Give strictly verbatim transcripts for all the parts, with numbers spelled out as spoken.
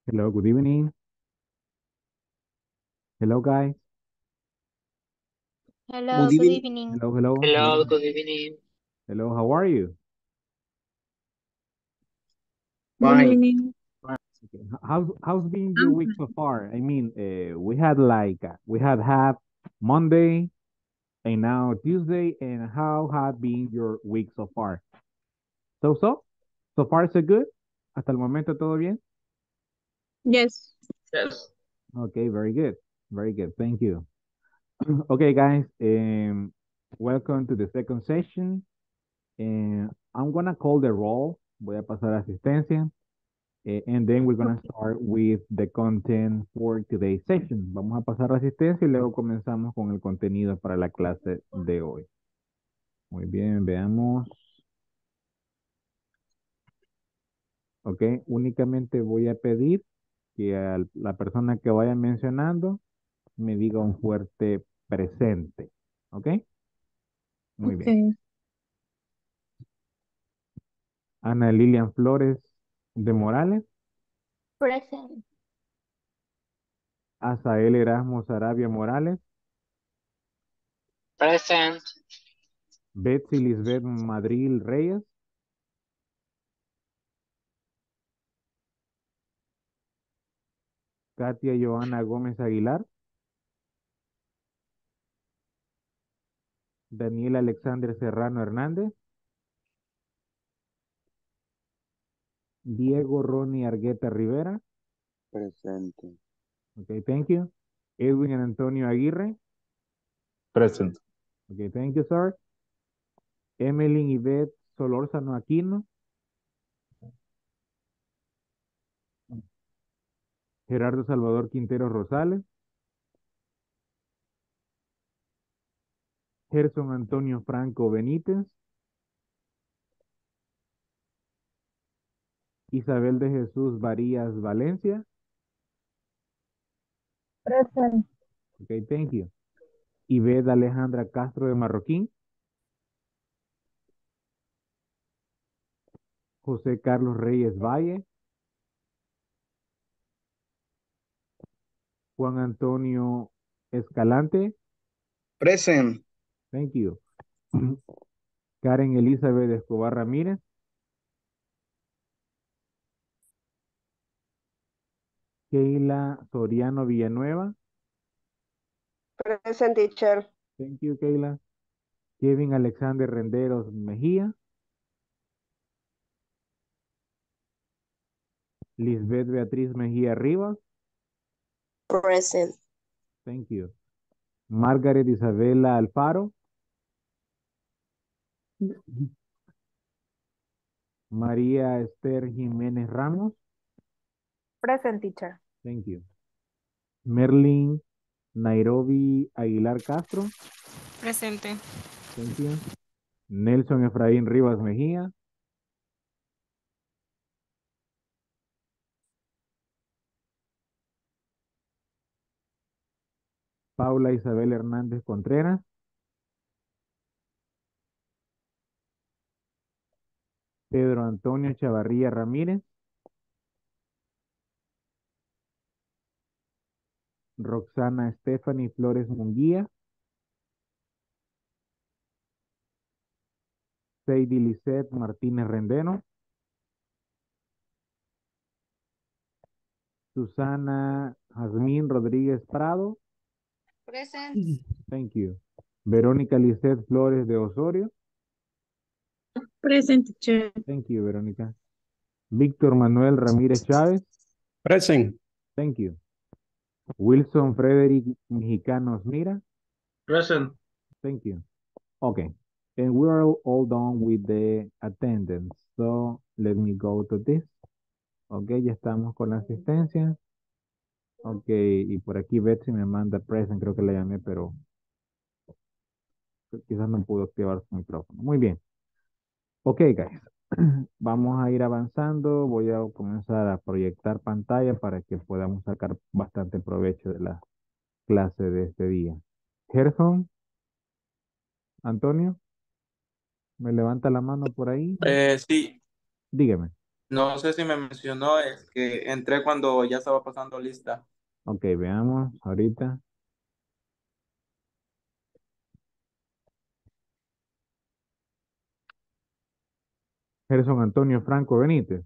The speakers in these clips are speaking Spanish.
Hello, good evening. Hello, guys. Good Hello, good evening. evening. Hello, hello, hello. Hello, good evening. Hello, how are you? Good Fine. evening. Okay. h- How's how's been your I'm week fine. so far? I mean, uh, we had like uh, we had half Monday and now Tuesday, and how had been your week so far? So so, so far so good. Hasta el momento todo bien. Yes. Yes. Okay, very good, very good. Thank you. Okay, guys. Um, welcome to the second session. And I'm gonna call the roll. Voy a pasar asistencia. Eh, and then we're gonna start with the content for today's session. Vamos a pasar la asistencia y luego comenzamos con el contenido para la clase de hoy. Muy bien, veamos. Ok, únicamente voy a pedir que a la persona que vaya mencionando me diga un fuerte presente. Ok, muy bien. Okay. Ana Lilian Flores de Morales, Present. Azael Erasmus Arabia Morales, Present. Betsy Lisbeth Madril Reyes, Katia Joana Gómez Aguilar, Daniel Alexander Serrano Hernández, Diego Ronnie Argueta Rivera. Presente. Okay, thank you. Edwin Antonio Aguirre. Present. Okay, thank you, sir. Emeline Yvette Solórzano Aquino. Gerardo Salvador Quintero Rosales. Gerson Antonio Franco Benítez. Isabel de Jesús Varías Valencia. Present. Okay, thank you. Ivette Alejandra Castro de Marroquín. José Carlos Reyes Valle. Juan Antonio Escalante. Present. Thank you. Karen Elizabeth Escobar Ramírez. Keila Soriano Villanueva. Present, teacher. Thank you, Keila. Kevin Alexander Renderos Mejía. Lisbeth Beatriz Mejía Rivas. Present. Thank you. Margaret Isabela Alfaro. María Esther Jiménez Ramos. Present, teacher. Thank you. Merlin Nairobi Aguilar Castro. Presente. Thank you. Nelson Efraín Rivas Mejía. Paula Isabel Hernández Contreras. Pedro Antonio Chavarría Ramírez. Roxana Stephanie Flores Munguía. Seidy Lisette Martínez Rendeno. Susana Jazmín Rodríguez Prado. Present. Thank you. Verónica Lisette Flores de Osorio. Present, teacher. Thank you, Verónica. Víctor Manuel Ramírez Chávez. Present. Thank you. Wilson Frederick Mexicanos Mira. Present. Thank you. Okay. And we're all, all done with the attendance. So let me go to this. Ok, ya estamos con la asistencia. Ok, y por aquí Betsy me manda present, creo que la llamé, pero quizás no pudo activar su micrófono. Muy bien. Ok, guys. Vamos a ir avanzando. Voy a comenzar a proyectar pantalla para que podamos sacar bastante provecho de la clase de este día. Gerson, Antonio, ¿me levanta la mano por ahí? Eh, sí, Dígame. No sé si me mencionó, es que entré cuando ya estaba pasando lista. Ok, veamos ahorita. Gerson Antonio Franco Benítez.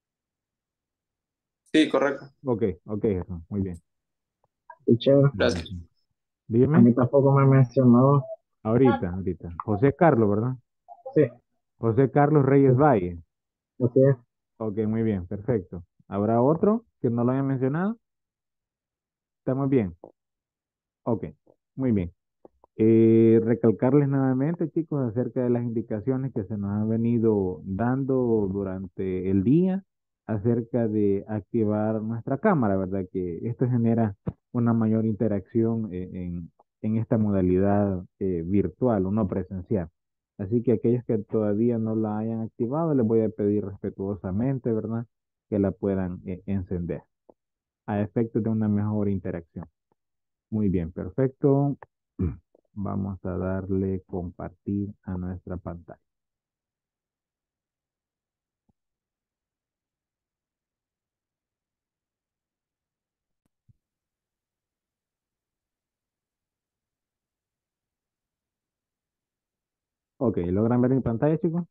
Sí, correcto. Ok, ok, Gerson, muy bien. Teacher, Gracias. a Dígame, mí tampoco me mencionó. ahorita, ahorita. José Carlos, ¿verdad? Sí, José Carlos Reyes Valle. así es. Ok, muy bien, perfecto. ¿Habrá otro que no lo haya mencionado? ¿Estamos bien? Ok, muy bien. Eh, recalcarles nuevamente, chicos, acerca de las indicaciones que se nos han venido dando durante el día acerca de activar nuestra cámara, ¿verdad? Que esto genera una mayor interacción eh, en, en esta modalidad eh, virtual o no presencial. Así que aquellos que todavía no la hayan activado, les voy a pedir respetuosamente, ¿verdad? Que la puedan eh, encender a efectos de una mejor interacción. Muy bien, perfecto. Vamos a darle compartir a nuestra pantalla. Ok, ¿logran ver mi pantalla, chicos?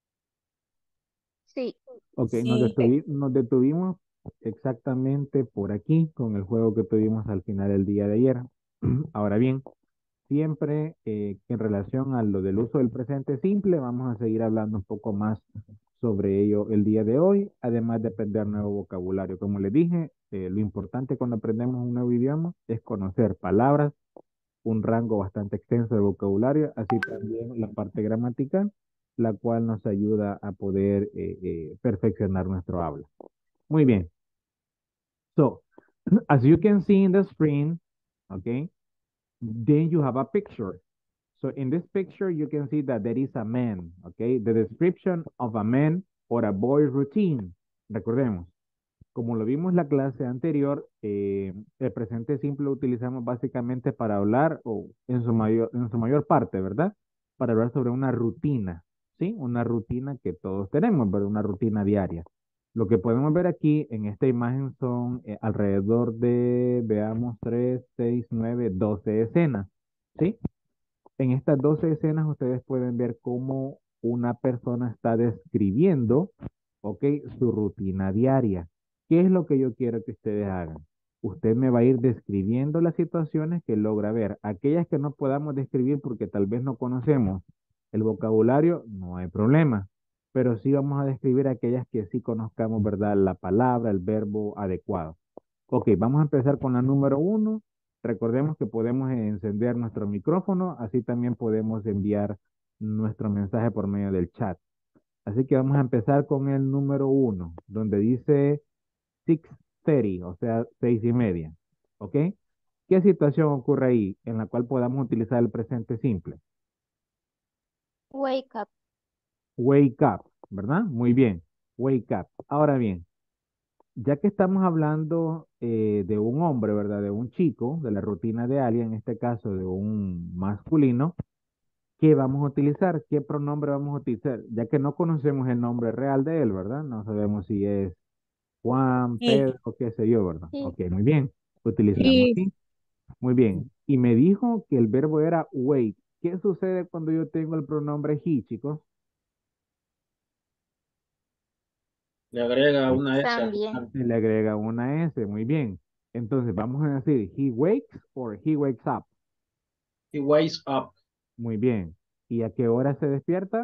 Sí. Ok, nos Sí. detuvi- nos detuvimos exactamente por aquí con el juego que tuvimos al final del día de ayer. Ahora bien, siempre eh, en relación a lo del uso del presente simple, vamos a seguir hablando un poco más sobre ello el día de hoy, además de aprender nuevo vocabulario. Como les dije, eh, lo importante cuando aprendemos un nuevo idioma es conocer palabras, un rango bastante extenso de vocabulario, así también la parte gramatical, la cual nos ayuda a poder eh, eh, perfeccionar nuestro habla. Muy bien. So, as you can see in the screen, okay, then you have a picture. So in this picture, you can see that there is a man, okay? The description of a man or a boy's routine. Recordemos, como lo vimos en la clase anterior, eh, el presente simple lo utilizamos básicamente para hablar, o en su mayor, en su mayor parte, ¿verdad? Para hablar sobre una rutina, ¿sí? Una rutina que todos tenemos, ¿verdad? Una rutina diaria. Lo que podemos ver aquí en esta imagen son eh, alrededor de, veamos, tres, seis, nueve, doce escenas, ¿sí? En estas doce escenas ustedes pueden ver cómo una persona está describiendo, ok, su rutina diaria. ¿Qué es lo que yo quiero que ustedes hagan? Usted me va a ir describiendo las situaciones que logra ver. Aquellas que no podamos describir porque tal vez no conocemos el vocabulario, no hay problema. Pero sí vamos a describir aquellas que sí conozcamos, ¿verdad? La palabra, el verbo adecuado. Ok, vamos a empezar con la número uno. Recordemos que podemos encender nuestro micrófono, así también podemos enviar nuestro mensaje por medio del chat. Así que vamos a empezar con el número uno, donde dice seis thirty, o sea, seis y media. ¿Ok? ¿Qué situación ocurre ahí en la cual podamos utilizar el presente simple? Wake up. Wake up, ¿verdad? Muy bien. Wake up. Ahora bien, ya que estamos hablando eh, de un hombre, ¿verdad? De un chico, de la rutina de alguien, en este caso de un masculino, ¿qué vamos a utilizar? ¿Qué pronombre vamos a utilizar? Ya que no conocemos el nombre real de él, ¿verdad? No sabemos si es Juan, He. Pedro, qué sé yo, ¿verdad? Sí. Ok, muy bien. Utilizamos He. sí. Muy bien. Y me dijo que el verbo era wait. ¿Qué sucede cuando yo tengo el pronombre he, chicos? Le agrega Sí. una S al También. final. Se le agrega una S, muy bien. Entonces vamos a decir he wakes or he wakes up. He wakes up Muy bien. ¿Y a qué hora se despierta?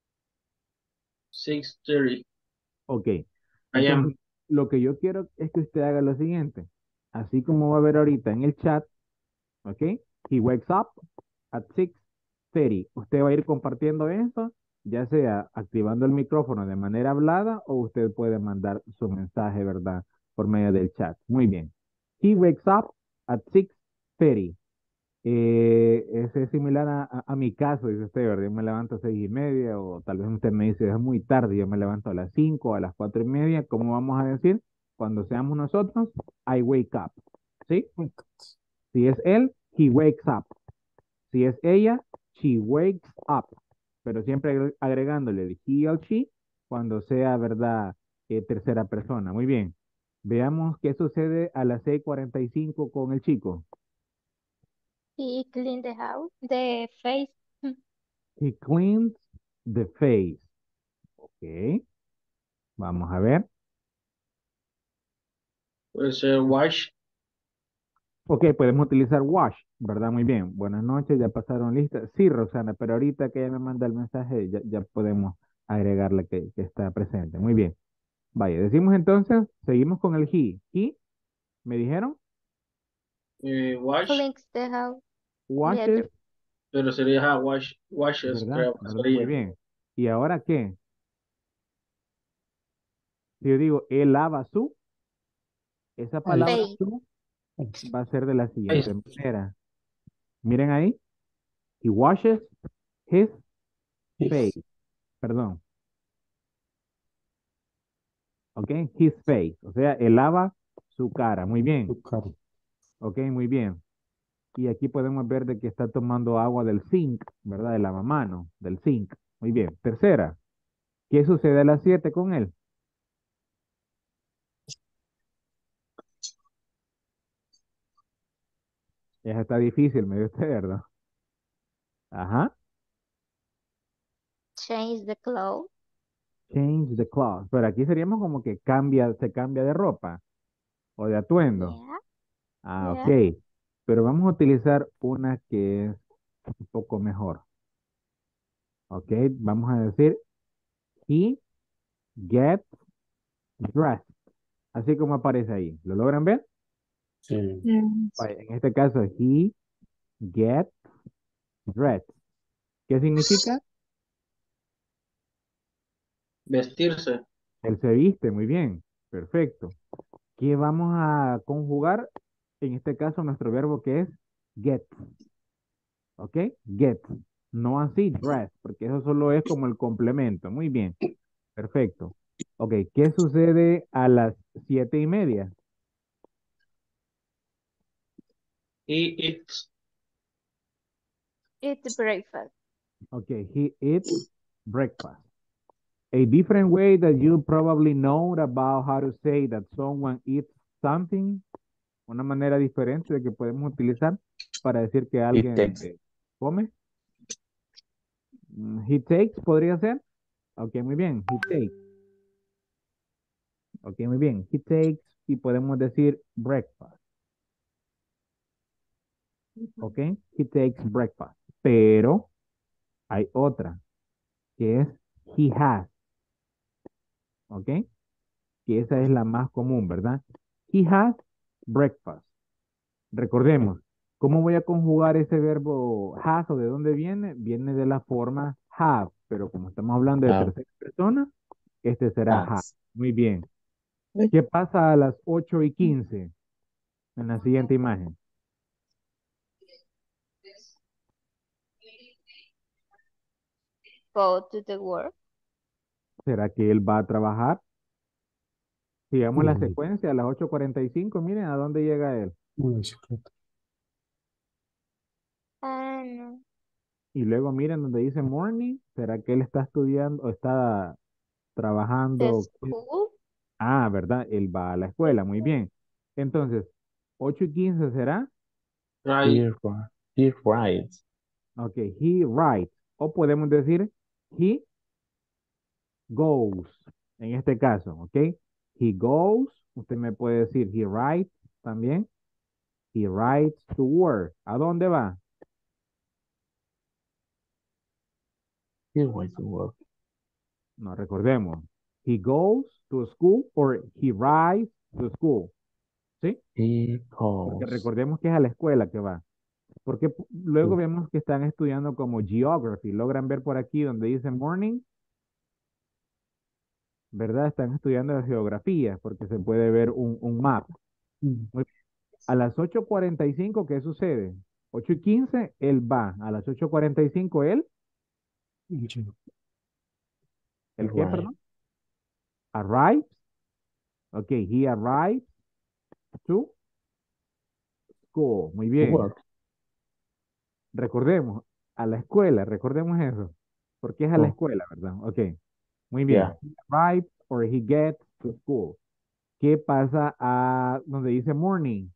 six thirty Ok. A M. Entonces, lo que yo quiero es que usted haga lo siguiente. Así como va a ver ahorita en el chat, ok. He wakes up at six thirty. Usted va a ir compartiendo eso, ya sea activando el micrófono de manera hablada o usted puede mandar su mensaje, ¿verdad? Por medio del chat. Muy bien. He wakes up at six thirty. Eh, ese es similar a, a- a mi caso, dice usted, ¿verdad? Yo me levanto a seis y media, o tal vez usted me dice, es muy tarde, yo me levanto a las cinco, a las cuatro y media, ¿cómo vamos a decir? Cuando seamos nosotros, I wake up, ¿sí? Si es él, he wakes up. Si es ella, she wakes up. Pero siempre agre- agregándole el he o she, cuando sea, ¿verdad? eh, tercera persona. Muy bien. Veamos qué sucede a las seis cuarenta y cinco con el chico. He cleaned the house, the face. He cleans the face. Ok. Vamos a ver. Puede ser wash. Ok, podemos utilizar wash, ¿verdad? Muy bien. Buenas noches, ya pasaron lista. Sí, Roxana, pero ahorita que ella me manda el mensaje, ya, ya podemos agregarle que, que está presente. Muy bien. Vaya, decimos entonces, seguimos con el he. He, ¿me dijeron? Eh, wash. Cleans the house. Washes, Better. Pero sería ah, wash. Washes, ¿verdad? creo que ¿Verdad? Muy sería. bien. ¿Y ahora qué? Si yo digo, él lava su, esa palabra Face. su va a ser de la Face. siguiente manera. Miren ahí. He washes his face. Perdón. ¿Ok? His face. O sea, él lava su cara. Muy bien. Ok, muy bien. Y aquí podemos ver de que está tomando agua del zinc, ¿verdad? De lavamano, del zinc. Muy bien. Tercera. ¿Qué sucede a las siete con él? Esa está difícil, me dio usted, ¿verdad? Ajá. Change the clothes. Change the clothes. Pero aquí seríamos como que cambia, se cambia de ropa o de atuendo. Yeah. Ah, Yeah. ok. Pero vamos a utilizar una que es un poco mejor. Ok, vamos a decir, he gets dressed. Así como aparece ahí. ¿Lo logran ver? Mm, Vaya, en este caso, he gets dressed. ¿Qué significa? Vestirse. Él se viste, muy bien. Perfecto. ¿Qué vamos a conjugar? En este caso, nuestro verbo que es get. ¿Ok? Get. No así dress, porque eso solo es como el complemento. Muy bien. Perfecto. Ok, ¿qué sucede a las siete y media? He eats. Eat breakfast. Ok, he eats breakfast. A different way that you probably know about how to say that someone eats something. Una manera diferente de que podemos utilizar para decir que alguien eh, come. Mm, He takes podría ser. Ok, muy bien. He takes. Ok, muy bien. He takes y podemos decir breakfast. Ok, he takes breakfast. Pero hay otra que es he has. Ok, que esa es la más común, ¿verdad? He has breakfast. Recordemos, ¿cómo voy a conjugar ese verbo has o de dónde viene? Viene de la forma have, pero como estamos hablando de tercera persona, este será have. Muy bien. ¿Qué pasa a las ocho y quince en la siguiente imagen? Go to the work. ¿Será que él va a trabajar? Sigamos la secuencia, a las ocho cuarenta y cinco, miren a dónde llega él. Ah, no. Y luego miren donde dice morning, ¿será que él está estudiando o está The trabajando? school. Ah, ¿verdad? Él va a la escuela, muy bien. Entonces, ocho y quince será, Right. ok, he writes. O podemos decir, he goes, en este caso, ok. He goes, usted me puede decir, he writes también. He writes to work. ¿A dónde va? No recordemos. He goes to school or he rides to school. ¿Sí? Porque recordemos que es a la escuela que va. Porque p- luego vemos que están estudiando como geography. Logran ver por aquí donde dice morning, ¿verdad? Están estudiando geografía porque se puede ver un, un map. Muy bien. A las ocho cuarenta y cinco, ¿qué sucede? ocho y quince, él va. A las ocho cuarenta y cinco, él, ¿el qué, perdón? Arrives. Ok, he arrives to school. Muy bien. Recordemos, a la escuela, recordemos eso. Porque es a la escuela, ¿verdad? Ok, muy bien. He arrives or he gets to school. ¿Qué pasa a donde dice morning?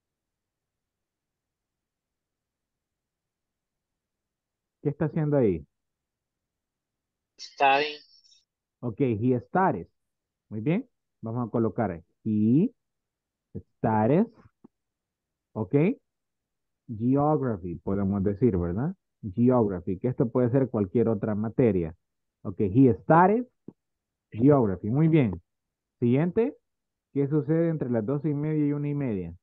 ¿Qué está haciendo ahí? Studying. Ok, he studies. Muy bien. Vamos a colocar he studies. Ok. Geography, podemos decir, ¿verdad? Geography, que esto puede ser cualquier otra materia. Ok, he studies geography. Muy bien. Siguiente. ¿Qué sucede entre las doce y media y una y media?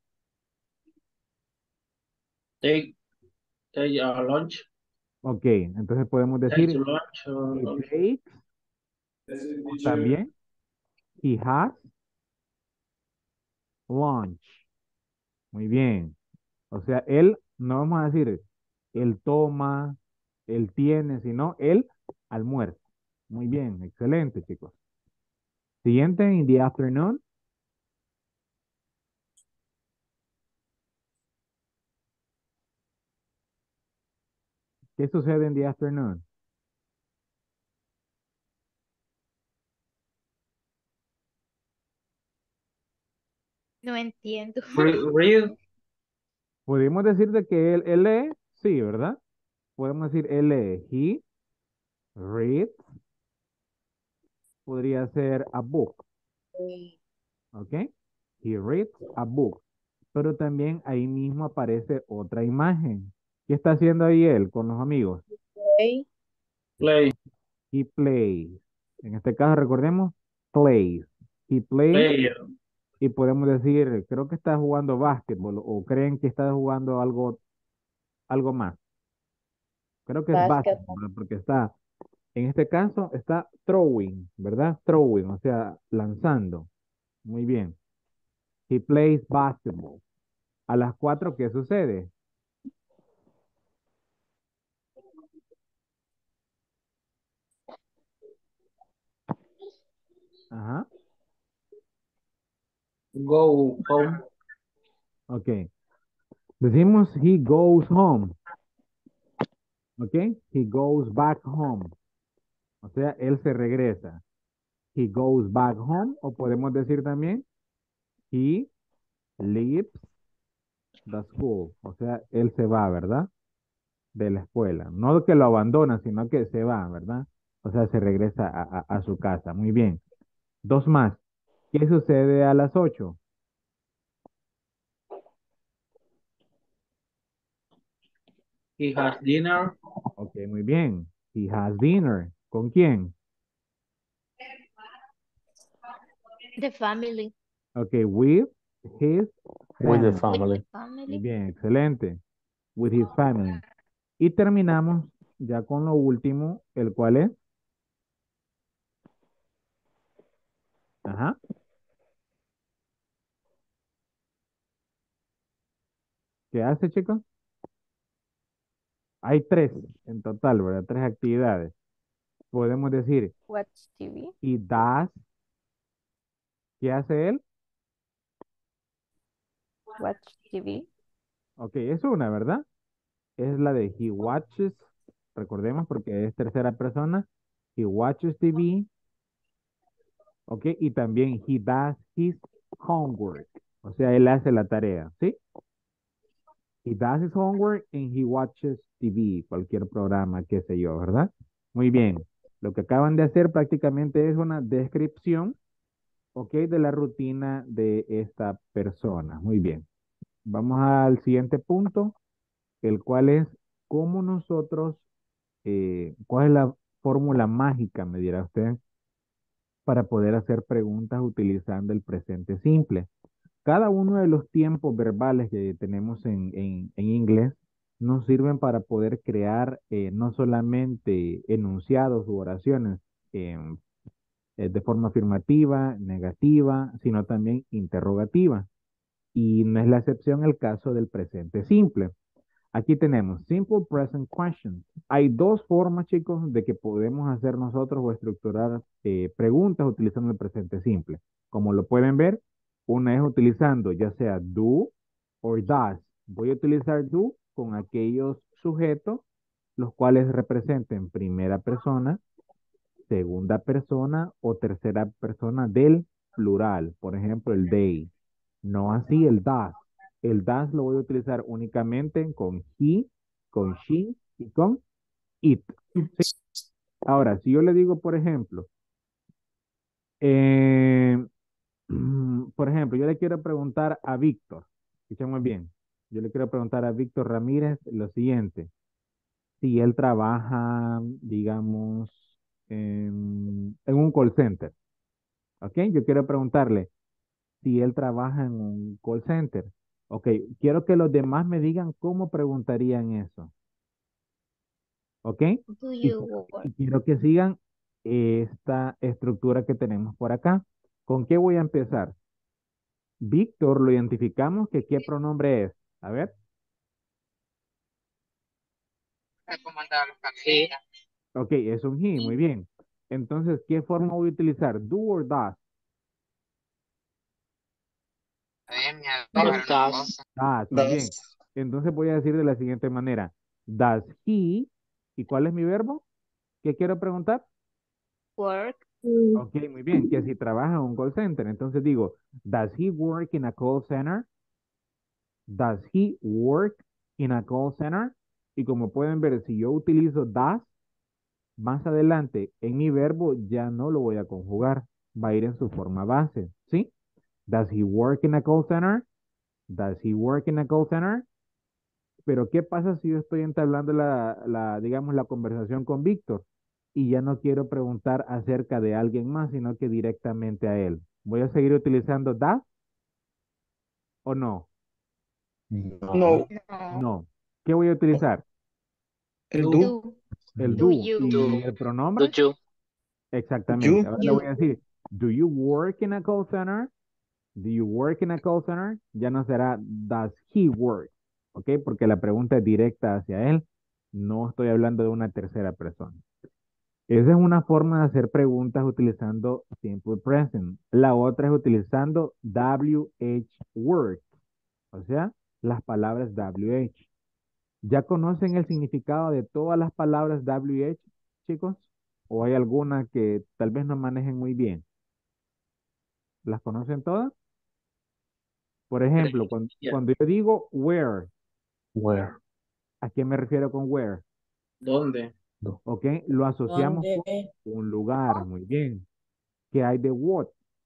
Take, take a lunch. Ok, entonces podemos Take decir lunch. he Or, takes, o también he has lunch. Muy bien. O sea, él, no vamos a decir él toma, él tiene, sino él almuerza. Muy bien, excelente, chicos. Siguiente, in the afternoon. ¿Qué sucede en the afternoon? No entiendo. Re- read. Podemos decir de que él, él lee, sí, ¿verdad? Podemos decir él lee, he reads, podría ser a book, ¿ok? He reads a book. Pero también ahí mismo aparece otra imagen. ¿Qué está haciendo ahí él con los amigos? Play. Play. He plays. En este caso, recordemos, plays. He plays. Play. Y podemos decir, creo que está jugando básquetbol o creen que está jugando algo, algo más. Creo que es Basketball. básquetbol, ¿verdad? Porque está, en este caso, está throwing, ¿verdad? Throwing, o sea, lanzando. Muy bien. He plays basketball. A las cuatro, ¿qué sucede? Ajá. Go home. Ok. Decimos he goes home. Ok. He goes back home. O sea, él se regresa. He goes back home. O podemos decir también, he leaves the school. O sea, él se va, ¿verdad? De la escuela. No que lo abandona, sino que se va, ¿verdad? O sea, se regresa a, a- a su casa. Muy bien. Dos más. ¿Qué sucede a las ocho? He has dinner. Ok, muy bien. He has dinner. ¿Con quién? The family. Ok, with his With the family. With the family. Muy family. bien, excelente. With his family. Y terminamos ya con lo último, el cual es. Ajá. ¿Qué hace, chicos? Hay tres en total, ¿verdad? Tres actividades. Podemos decir, Watch T V. he does. ¿Qué hace él? Watch T V. Ok, es una, ¿verdad? Es la de he watches. Recordemos porque es tercera persona. He watches T V. Ok, y también he does his homework. O sea, él hace la tarea, ¿sí? He does his homework and he watches T V, cualquier programa, qué sé yo, ¿verdad? Muy bien. Lo que acaban de hacer prácticamente es una descripción, ok, de la rutina de esta persona. Muy bien. Vamos al siguiente punto, el cual es cómo nosotros, eh, cuál es la fórmula mágica, me dirá usted, para poder hacer preguntas utilizando el presente simple. Cada uno de los tiempos verbales que tenemos en, en- en inglés nos sirven para poder crear eh, no solamente enunciados u oraciones em, eh, de forma afirmativa, negativa, sino también interrogativa. Y no es la excepción el caso del presente simple. Aquí tenemos simple present questions. Hay dos formas, chicos, de que podemos hacer nosotros o estructurar eh, preguntas utilizando el presente simple. Como lo pueden ver, una es utilizando ya sea do o does. Voy a utilizar do con aquellos sujetos los cuales representen primera persona segunda persona o tercera persona del plural. Por ejemplo, el they. No así el does. El does lo voy a utilizar únicamente con he, con she y con it. ¿Sí? Ahora, si yo le digo, por ejemplo, eh, por ejemplo, yo le quiero preguntar a Víctor, escuchemos bien, yo le quiero preguntar a Víctor Ramírez lo siguiente, si él trabaja, digamos, en, en un call center, ¿ok? Yo quiero preguntarle si él trabaja en un call center, ¿ok? Quiero que los demás me digan cómo preguntarían eso, ¿ok? Do Y, you work? y quiero que sigan esta estructura que tenemos por acá. ¿Con qué voy a empezar? Víctor, lo identificamos que qué pronombre es. A ver. Sí. Ok, es un he, muy bien. Entonces, ¿qué forma voy a utilizar? Do or does? Does. Does, muy bien. Das. Entonces voy a decir de la siguiente manera. Does he, ¿y cuál es mi verbo? ¿Qué quiero preguntar? Work. Ok, muy bien, que si trabaja en un call center. Entonces digo, does he work in a call center? Does he work in a call center? Y como pueden ver, si yo utilizo does, más adelante en mi verbo ya no lo voy a conjugar, va a ir en su forma base, ¿sí? Does he work in a call center? Does he work in a call center? Pero ¿qué pasa si yo estoy entablando la, la, digamos, la conversación con Víctor y ya no quiero preguntar acerca de alguien más, sino que directamente a él? ¿Voy a seguir utilizando does o no? No. No. No. ¿Qué voy a utilizar? El Do. do. Do. El Do do. you? ¿Y el pronombre? you? Exactamente. You. Ahora le voy a You. decir, do you work in a call center? Do you work in a call center? Ya no será does he work, ¿ok? Porque la pregunta es directa hacia él. No estoy hablando de una tercera persona. Esa es una forma de hacer preguntas utilizando simple present. La otra es utilizando W H work, o sea, las palabras W H. ¿Ya conocen el significado de todas las palabras W H, chicos? ¿O hay alguna que tal vez no manejen muy bien? ¿Las conocen todas? Por ejemplo, cuando, Yeah. cuando yo digo where, Where? ¿a qué me refiero con where? ¿Dónde? Do. ¿Ok? Lo asociamos ¿Dónde? con un lugar, muy bien. ¿Qué hay de what?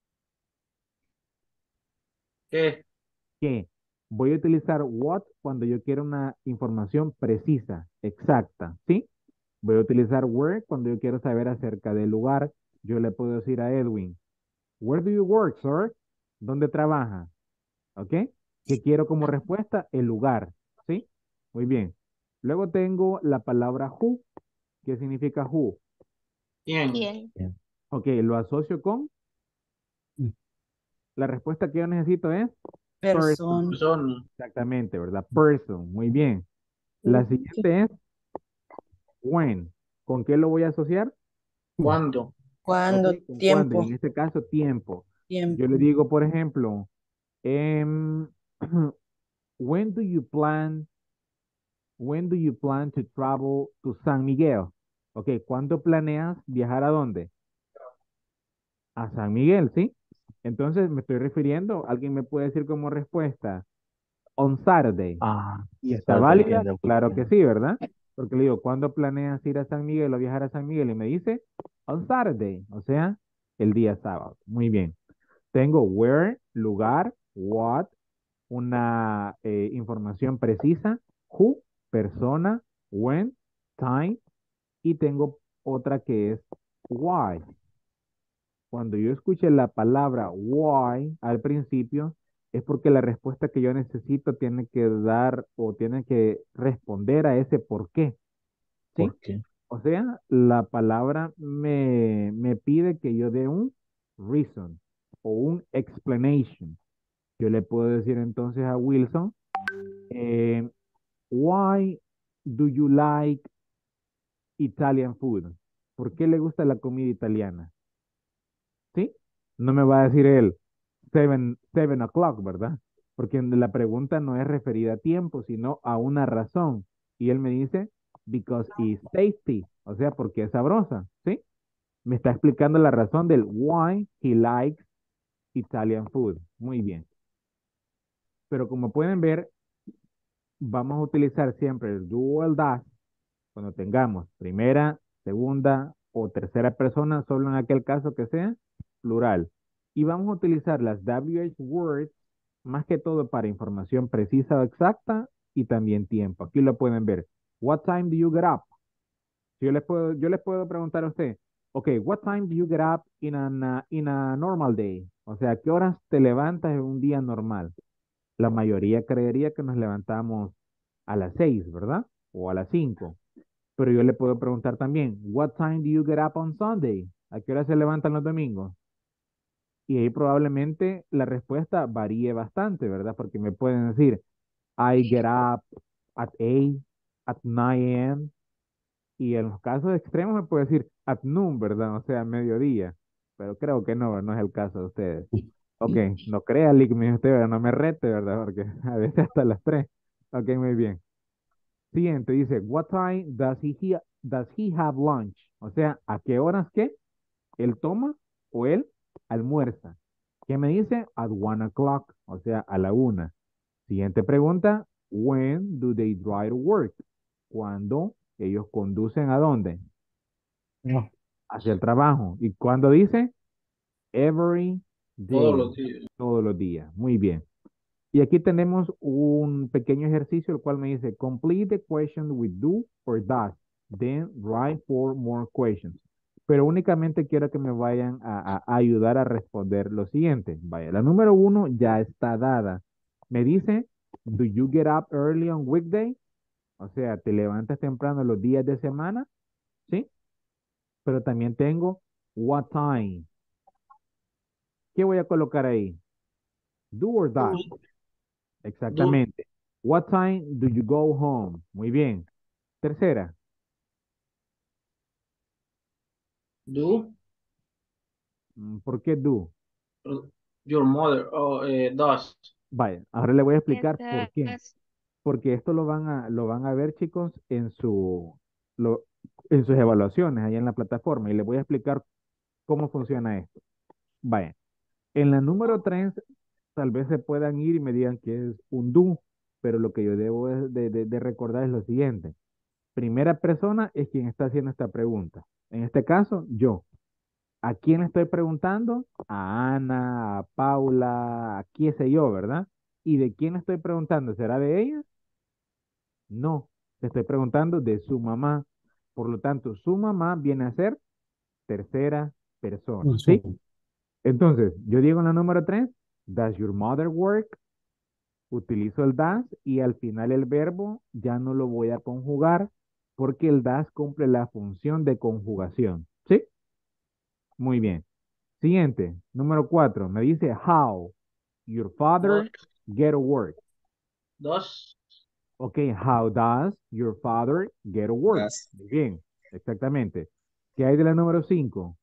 ¿Qué? ¿Qué? Voy a utilizar what cuando yo quiero una información precisa, exacta, ¿sí? Voy a utilizar where cuando yo quiero saber acerca del lugar. Yo le puedo decir a Edwin, where do you work, sir? ¿Dónde trabaja? ¿Ok? ¿Qué quiero como respuesta? El lugar, ¿sí? Muy bien. Luego tengo la palabra who. ¿Qué significa who? ¿Quién? ¿Quién? Ok, lo asocio con, la respuesta que yo necesito es person. Persona. Persona. Exactamente, ¿verdad? Person, muy bien. La siguiente es when. ¿Con qué lo voy a asociar? ¿Cuándo? Ok, ¿Cuándo? ¿con cuándo? Y Tiempo. en este caso, tiempo. Yo le Tiempo. digo, por ejemplo, em, when do you plan, when do you plan to travel to San Miguel? Ok, ¿cuándo planeas viajar a dónde? A San Miguel, ¿sí? Entonces me estoy refiriendo, alguien me puede decir como respuesta, on Saturday. Ah, ¿Y está Saturday in válida? the Claro que weekend. sí, ¿verdad? Porque le digo, ¿cuándo planeas ir a San Miguel o viajar a San Miguel? Y me dice, on Saturday, o sea, el día sábado. Muy bien. Tengo where, lugar, what, una eh, información precisa, who, persona, when, time, y tengo otra que es why. Cuando yo escuche la palabra why al principio, es porque la respuesta que yo necesito tiene que dar o tiene que responder a ese por qué, ¿sí? ¿Por qué? O sea, la palabra me, me pide que yo dé un reason o un explanation. Yo le puedo decir entonces a Wilson, eh, why do you like Italian food? ¿Por qué le gusta la comida italiana? ¿Sí? No me va a decir él seven, seven o'clock, ¿verdad? Porque la pregunta no es referida a tiempo, sino a una razón. Y él me dice, because it's tasty, o sea, porque es sabrosa, ¿sí? Me está explicando la razón del why he likes Italian food. Muy bien. Pero como pueden ver, vamos a utilizar siempre el do o el das cuando tengamos primera, segunda o tercera persona, solo en aquel caso que sea plural. Y vamos a utilizar las W H words más que todo para información precisa o exacta y también tiempo. Aquí lo pueden ver. What time do you get up? Yo les puedo, yo les puedo preguntar a usted, ok, what time do you get up in a, in a normal day? O sea, ¿qué horas te levantas en un día normal? La mayoría creería que nos levantamos a las seis, ¿verdad? O a las cinco. Pero yo le puedo preguntar también, what time do you get up on Sunday? ¿A qué hora se levantan los domingos? Y ahí probablemente la respuesta varíe bastante, ¿verdad? Porque me pueden decir, I get up at eight, at nine a m. Y en los casos extremos me puede decir at noon, ¿verdad? O sea, mediodía. Pero creo que no, no es el caso de ustedes. Ok, no crea, Lick, me dijo usted, ¿verdad? No me rete, ¿verdad? Porque a veces hasta las tres. Ok, muy bien. Siguiente, dice, what time does he, he- does he have lunch? O sea, ¿a qué horas qué? ¿Él toma o él almuerza? ¿Qué me dice? At one o'clock, o sea, a la una. Siguiente pregunta, when do they drive to work? ¿Cuándo ellos conducen a dónde? No. Hacia el trabajo. ¿Y cuándo dice? Every Todos day, los días. todos los días. Muy bien. Y aquí tenemos un pequeño ejercicio, el cual me dice, complete the question with do or does, then write four more questions. Pero únicamente quiero que me vayan a, a- a ayudar a responder lo siguiente. Vaya, la número uno ya está dada. Me dice, do you get up early on weekday? O sea, ¿te levantas temprano los días de semana? ¿Sí? Pero también tengo, what time? ¿Qué voy a colocar ahí? Do or does. Do, do, Exactamente. What time do you go home? Muy bien. Tercera. do, mm, ¿Por qué do? your mother, oh, eh, does. Vaya, ahora le voy a Yes, explicar por qué. does. Porque esto lo van a, lo van a ver, chicos, en su, lo, en sus evaluaciones ahí en la plataforma. Y les voy a explicar cómo funciona esto. Vaya, en la número tres, tal vez se puedan ir y me digan que es un do, pero lo que yo debo es de, de de recordar es lo siguiente. Primera persona es quien está haciendo esta pregunta. En este caso, yo. ¿A quién le estoy preguntando? A Ana, a Paula, a qué sé yo, ¿verdad? ¿Y de quién le estoy preguntando? ¿Será de ella? No, le estoy preguntando de su mamá. Por lo tanto, su mamá viene a ser tercera persona, ¿sí? Eso. Entonces, yo digo en la número tres, does your mother work? Utilizo el does y al final el verbo ya no lo voy a conjugar porque el does cumple la función de conjugación, ¿sí? Muy bien. Siguiente, número cuatro, me dice how your Does, father get to work. does, Ok, how does your father get to work? Gas. Muy bien, exactamente. ¿Qué hay de la número cinco?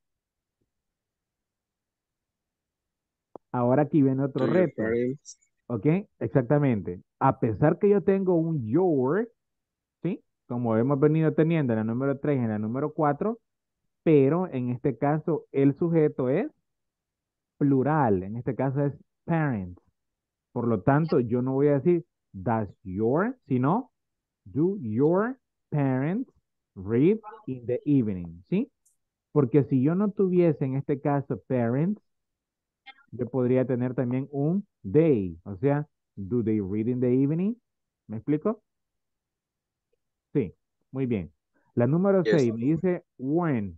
Ahora aquí viene otro Do your reto. parents. Ok, exactamente. A pesar que yo tengo un your, ¿sí? Como hemos venido teniendo en la número tres y en la número cuatro, pero en este caso el sujeto es plural. En este caso es parents. Por lo tanto, yo no voy a decir does your, sino do your parents read in the evening, ¿sí? Porque si yo no tuviese en este caso parents, yo podría tener también un they, o sea, do they read in the evening? ¿Me explico? Sí, muy bien. La número Yes. seis me dice when.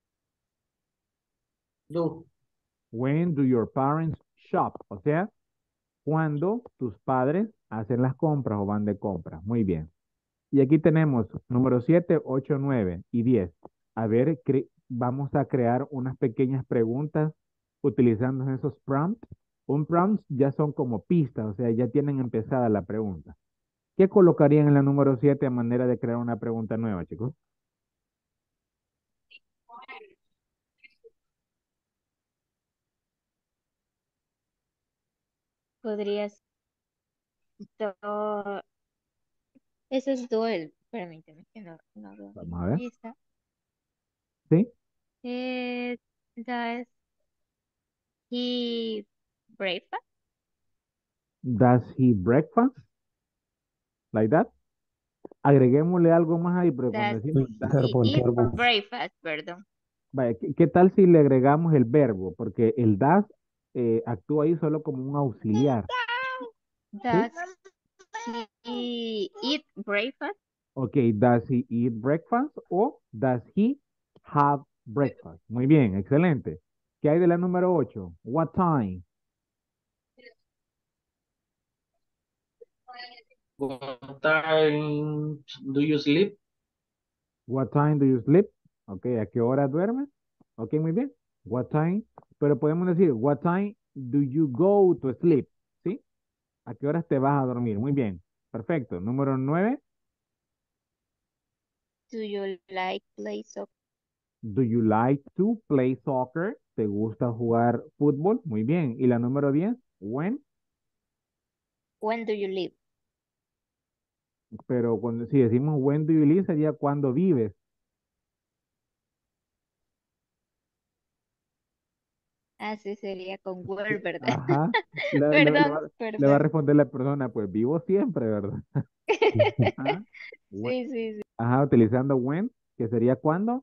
do, When do your parents shop? O sea, cuando tus padres hacen las compras o van de compras. Muy bien. Y aquí tenemos número siete, ocho, nueve y diez. A ver, cre- vamos a crear unas pequeñas preguntas utilizando esos prompts. Un prompt ya son como pistas, o sea, ya tienen empezada la pregunta. ¿Qué colocarían en la número siete a manera de crear una pregunta nueva, chicos? Podrías do, eso es duel, permíteme que no, no veo Vamos a ninguna ver. lista. ¿Sí? Eh, does he breakfast? Does he breakfast? Like that. Agreguémosle algo más ahí, pero cuando Does decimos, El does- verbo, el he eat verbo. breakfast? Perdón. vaya, ¿qué, qué tal si le agregamos el verbo? Porque el does eh, actúa ahí solo como un auxiliar, ¿sí? Does he eat breakfast? Ok, does he eat breakfast o does he have breakfast? Muy bien, excelente. ¿Qué hay de la número ocho? What time? What time do you sleep? What time do you sleep? Ok, ¿a qué hora duermes? Ok, muy bien. What time? Pero podemos decir, what time do you go to sleep? ¿Sí? ¿A qué horas te vas a dormir? Muy bien. Perfecto. Número nueve. Do you like play soccer? Do you like to play soccer? ¿Te gusta jugar fútbol? Muy bien. Y la número diez. When? When do you leave? Pero cuando, si decimos when do you live sería cuando vives. Así sería con where, ¿verdad? Ajá. Le, le- le Perdón, va, le va a perdón. responder la persona, pues vivo siempre, ¿verdad? Ajá. When- Sí, sí, sí. Ajá, utilizando when, que sería cuando.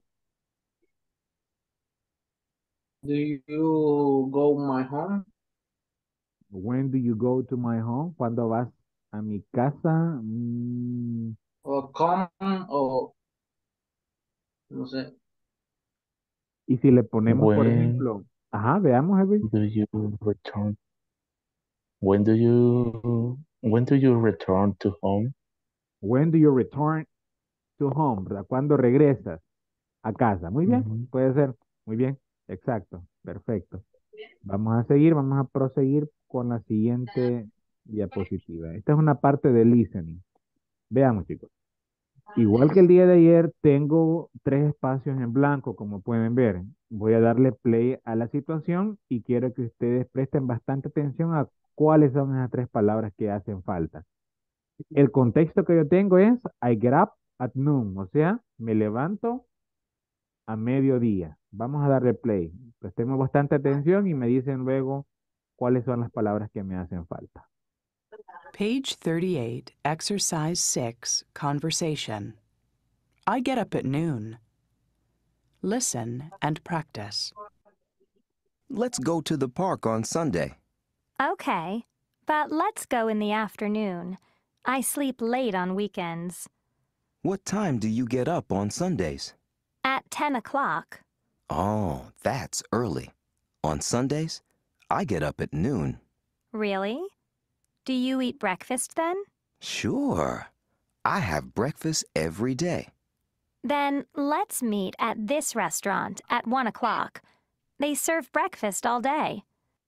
Do you go my home? When do you go to my home? ¿Cuándo vas a mi casa? Mm, Or come? O no sé. y si le ponemos, por When ejemplo, ajá, veamos, Edwin. do you return? When do you when do you return to home? When do you return to home? ¿Verdad? ¿Cuándo regresas a casa? Muy bien, Ujú. puede ser. Muy bien, exacto, perfecto. Vamos a seguir, vamos a proseguir con la siguiente diapositiva. Esta es una parte de listening. Veamos, chicos. Igual que el día de ayer, tengo tres espacios en blanco, como pueden ver. Voy a darle play a la situación y quiero que ustedes presten bastante atención a cuáles son esas tres palabras que hacen falta. El contexto que yo tengo es I get up at noon, o sea, me levanto a mediodía. Vamos a darle play. Prestemos bastante atención y me dicen luego cuáles son las palabras que me hacen falta. Page thirty-eight, Exercise six, Conversation. I get up at noon. Listen and practice. Let's go to the park on Sunday. Okay, but let's go in the afternoon. I sleep late on weekends. What time do you get up on Sundays? At ten o'clock. Oh, that's early. On Sundays, I get up at noon. Really? Do you eat breakfast then? Sure. I have breakfast every day. Then let's meet at this restaurant at one o'clock. They serve breakfast all day.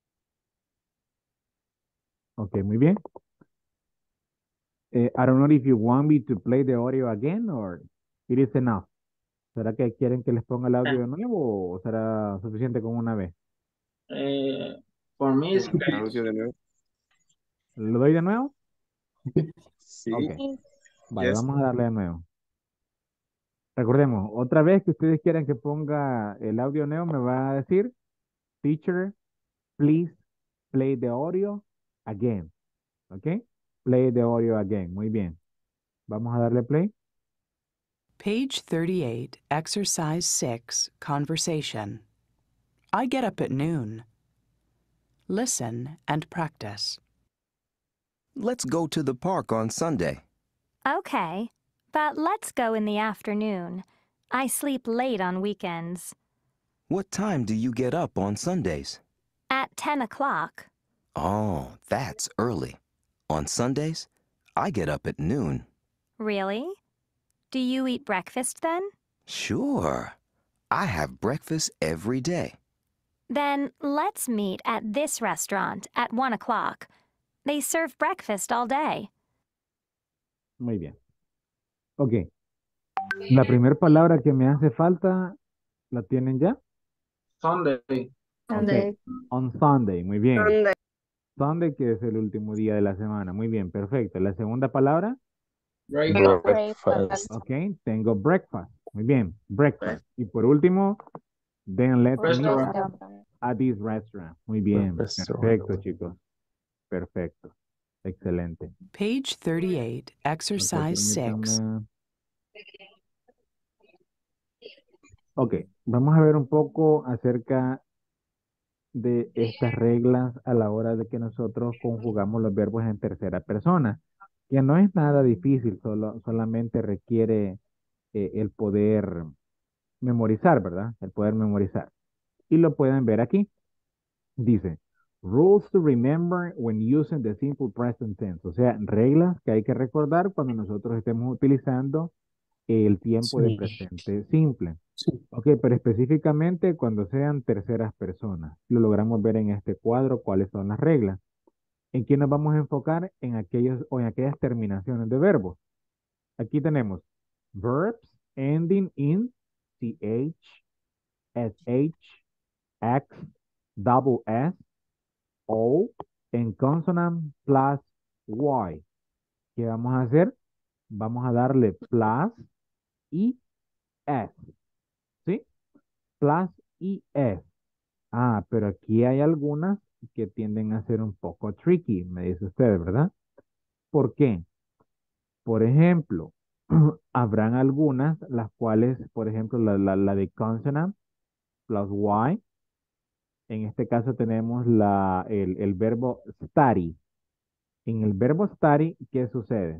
Ok, muy bien. Eh, I don't know if you want me to play the audio again or it is enough. ¿Será que quieren que les ponga el audio de nuevo o será suficiente con una vez? Eh, for me, it's okay. Audio de nuevo. ¿Lo doy de nuevo? Sí. Ok. Vale, Yes. vamos a darle de nuevo. Recordemos, otra vez que ustedes quieran que ponga el audio de nuevo, me va a decir, teacher, please play the audio again. ¿Ok? Play the audio again. Muy bien. Vamos a darle play. Page thirty-eight, Exercise six, Conversation. I get up at noon. Listen and practice. Let's go to the park on Sunday. Okay, but let's go in the afternoon. I sleep late on weekends. What time do you get up on Sundays? At ten o'clock. Oh, that's early. On Sundays, I get up at noon. Really? Do you eat breakfast then? Sure. I have breakfast every day. Then let's meet at this restaurant at one o'clock. They serve breakfast all day. Muy bien. Ok. La primera palabra que me hace falta, ¿la tienen ya? Sunday. Sunday. Ok. On Sunday. Muy bien. Sunday. Sunday, que es el último día de la semana. Muy bien, perfecto. La segunda palabra, Breakfast. ok, tengo breakfast. Muy bien, breakfast. Y por último, Then let's meet Restaurant. Restaurant. at this restaurant. Muy bien. Restaurant. Perfecto, chicos. Perfecto. Excelente. Page thirty-eight, Ok, exercise six. permítame. Ok, vamos a ver un poco acerca de estas reglas a la hora de que nosotros conjugamos los verbos en tercera persona, que no es nada difícil, solo, solamente requiere eh, el poder memorizar, ¿verdad? El poder memorizar. Y lo pueden ver aquí. Dice, rules to remember when using the simple present tense. O sea, reglas que hay que recordar cuando nosotros estemos utilizando el tiempo de Sí. presente simple. Sí. Ok, pero específicamente cuando sean terceras personas. Lo logramos ver en este cuadro cuáles son las reglas. ¿En qué nos vamos a enfocar? En aquellos o en aquellas terminaciones de verbos. Aquí tenemos verbs ending in ch, sh, x, double s, o, en consonant plus y. ¿Qué vamos a hacer? Vamos a darle plus y s. ¿Sí? Plus y s. Ah, pero aquí hay algunas que tienden a ser un poco tricky, me dice usted, ¿verdad? ¿Por qué? Por ejemplo, habrán algunas, las cuales, por ejemplo, la, la, la de consonant plus y. En este caso tenemos la, el, el verbo study. En el verbo study, ¿qué sucede?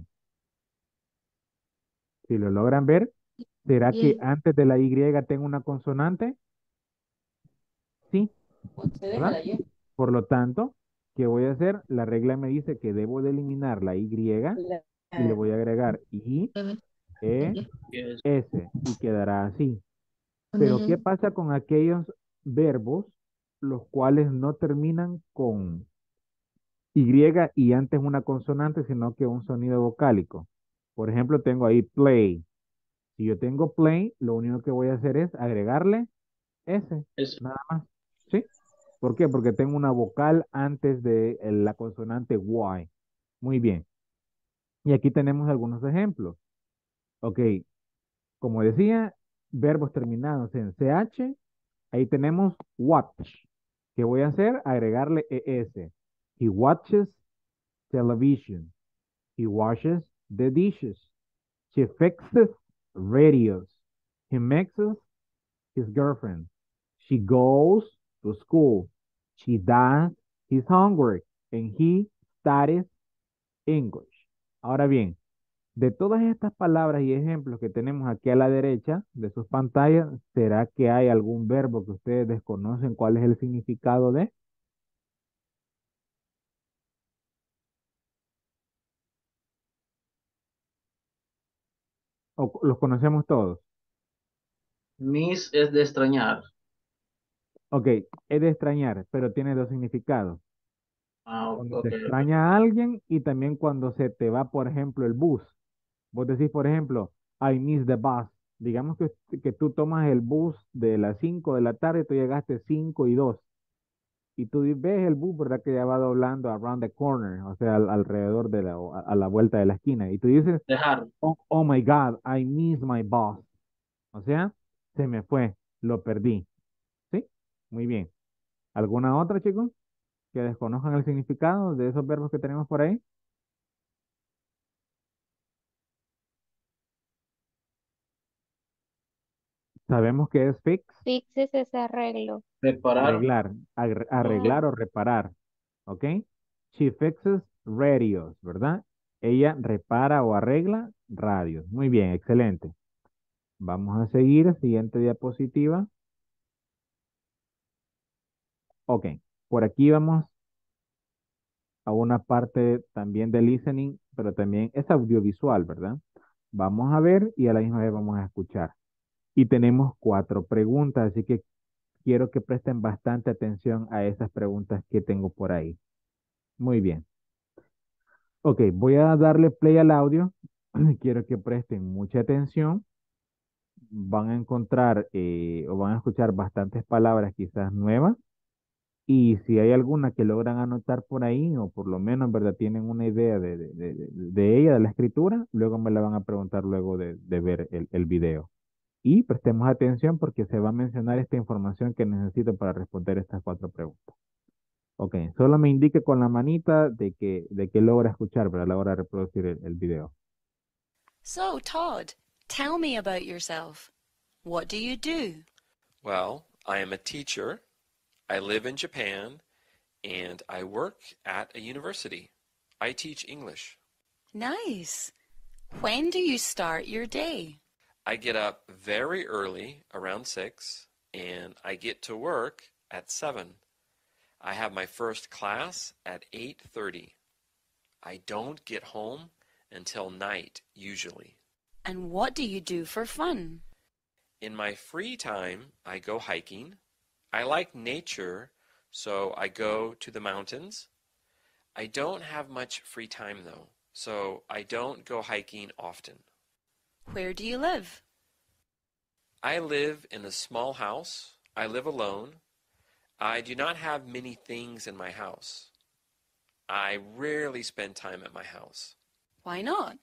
Si lo logran ver, ¿será que Bien. antes de la Y tengo una consonante? Sí, ¿verdad? Por lo tanto, ¿qué voy a hacer? La regla me dice que debo de eliminar la Y y le voy a agregar I, E, Yes. S y quedará así. Pero ¿qué pasa con aquellos verbos los cuales no terminan con Y y antes una consonante, sino que un sonido vocálico? Por ejemplo, tengo ahí play. Si yo tengo play, lo único que voy a hacer es agregarle S, Es nada más. ¿Sí? ¿Por qué? Porque tengo una vocal antes de eh, la consonante Y. Muy bien. Y aquí tenemos algunos ejemplos. Ok, como decía, verbos terminados en C H. Ahí tenemos watch. ¿Qué voy a hacer? Agregarle E S. He watches television. He washes the dishes. She fixes radios. He mixes his girlfriend. She goes to school. She does his homework. And he studies English. Ahora bien, de todas estas palabras y ejemplos que tenemos aquí a la derecha de sus pantallas, ¿será que hay algún verbo que ustedes desconocen cuál es el significado de? ¿O los conocemos todos? miss es de extrañar. Ok, es de extrañar, pero tiene dos significados. Ah, Cuando se ok, ok. extraña a alguien y también cuando se te va, por ejemplo, el bus. Vos decís, por ejemplo, I miss the bus. Digamos que, que tú tomas el bus de las cinco de la tarde, tú llegaste cinco y dos. Y tú ves el bus, ¿verdad? Que ya va doblando around the corner, o sea, al- alrededor de la, o a, a la vuelta de la esquina. Y tú dices, Dejar. oh, oh my God, I miss my bus. O sea, se me fue, lo perdí. ¿Sí? Muy bien. ¿Alguna otra, chicos? Que desconozcan el significado de esos verbos que tenemos por ahí. Sabemos que es fix, Fixes ese arreglo. Preparar. arreglar, agre- Ah, arreglar o reparar. ¿Ok? She fixes radios, ¿verdad? Ella repara o arregla radios. Muy bien, excelente. Vamos a seguir, siguiente diapositiva. Ok, por aquí vamos a una parte también de listening, pero también es audiovisual, ¿verdad? Vamos a ver y a la misma vez vamos a escuchar. Y tenemos cuatro preguntas, así que quiero que presten bastante atención a esas preguntas que tengo por ahí. Muy bien. Ok, voy a darle play al audio. Quiero que presten mucha atención. Van a encontrar eh, o van a escuchar bastantes palabras quizás nuevas. Y si hay alguna que logran anotar por ahí, o por lo menos, ¿verdad? Tienen una idea de, de- de- de- de ella, de la escritura, luego me la van a preguntar luego de, de ver el, el video. y prestemos atención porque se va a mencionar esta información que necesito para responder estas cuatro preguntas. Ok, solo me indique con la manita de que, de que logra escuchar para la hora de reproducir el, el video. So, Todd, tell me about yourself. What do you do? Well, I am a teacher. I live in Japan, and I work at a university. I teach English. Nice. When do you start your day? I get up very early, around six, and I get to work at seven. I have my first class at eight thirty. I don't get home until night, usually. And what do you do for fun? In my free time, I go hiking. I like nature, so I go to the mountains. I don't have much free time, though, so I don't go hiking often. Where do you live? I live in a small house. I live alone. I do not have many things in my house. I rarely spend time at my house. Why not?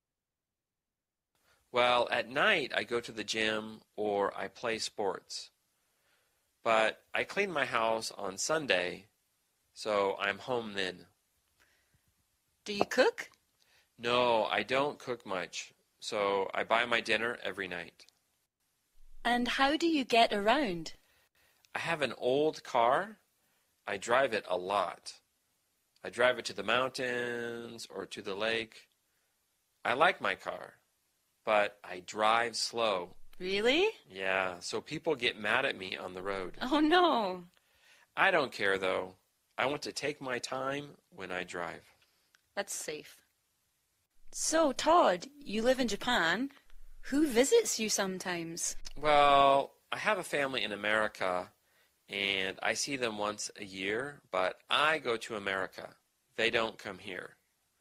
Well, at night I go to the gym or I play sports. But I clean my house on Sunday, so I'm home then. Do you cook? No, I don't cook much, so I buy my dinner every night. And how do you get around? I have an old car. I drive it a lot. I drive it to the mountains or to the lake. I like my car, but I drive slow. Really? Yeah, so people get mad at me on the road. Oh no. I don't care though. I want to take my time when I drive. That's safe. So, Todd, you live in Japan. Who visits you sometimes? Well, I have a family in America, and I see them once a year, but I go to America. They don't come here.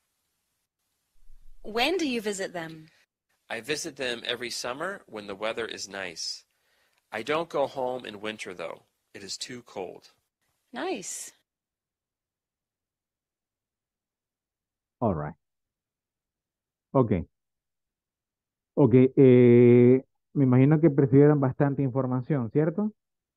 When do you visit them? I visit them every summer when the weather is nice. I don't go home in winter, though. It is too cold. Nice. All right. Ok. Ok, eh, me imagino que percibieron bastante información, ¿cierto?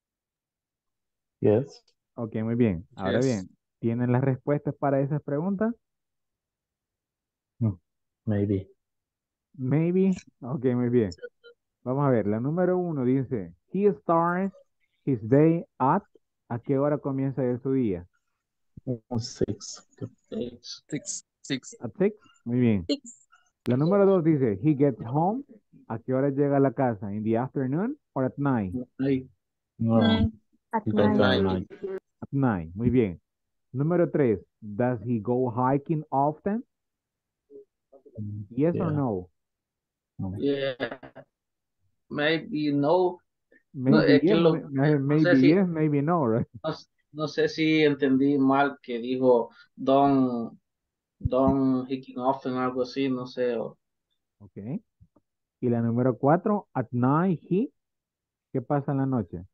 Yes. Ok, muy bien. Ahora Yes. bien, ¿tienen las respuestas para esas preguntas? Hmm, Maybe. Maybe. Ok, muy bien. Vamos a ver, la número uno dice, he starts his day at, ¿a qué hora comienza él su día? Six. Six. Six. Six. At six. Muy bien. La número dos dice, he gets home, ¿a qué hora llega a la casa? In the afternoon or at night? Ay, No. At You got night. that night. At night. Muy bien. Número tres, does he go hiking often? Yes or Yeah. no? No. yeah. Maybe no. No, Maybe es que yes, lo- may- no maybe sé si- yes, maybe no, right? No, no sé si entendí mal que dijo Don, Don Hiking Often, algo así, no sé. o- Ok. Y la número cuatro, at night he, ¿qué pasa en la noche?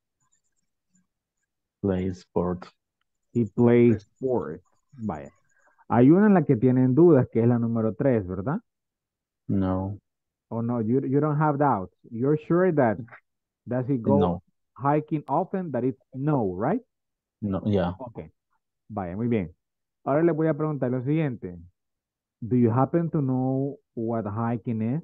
Play sport. He plays sports. Vaya. Hay una en la que tienen dudas, que es la número tres, ¿verdad? No. Oh no, you, you don't have doubts. You're sure that does he go No. hiking often? That is no, right? No. Yeah. Ok. Vaya, muy bien. Ahora les voy a preguntar lo siguiente. Do you happen to know what hiking is?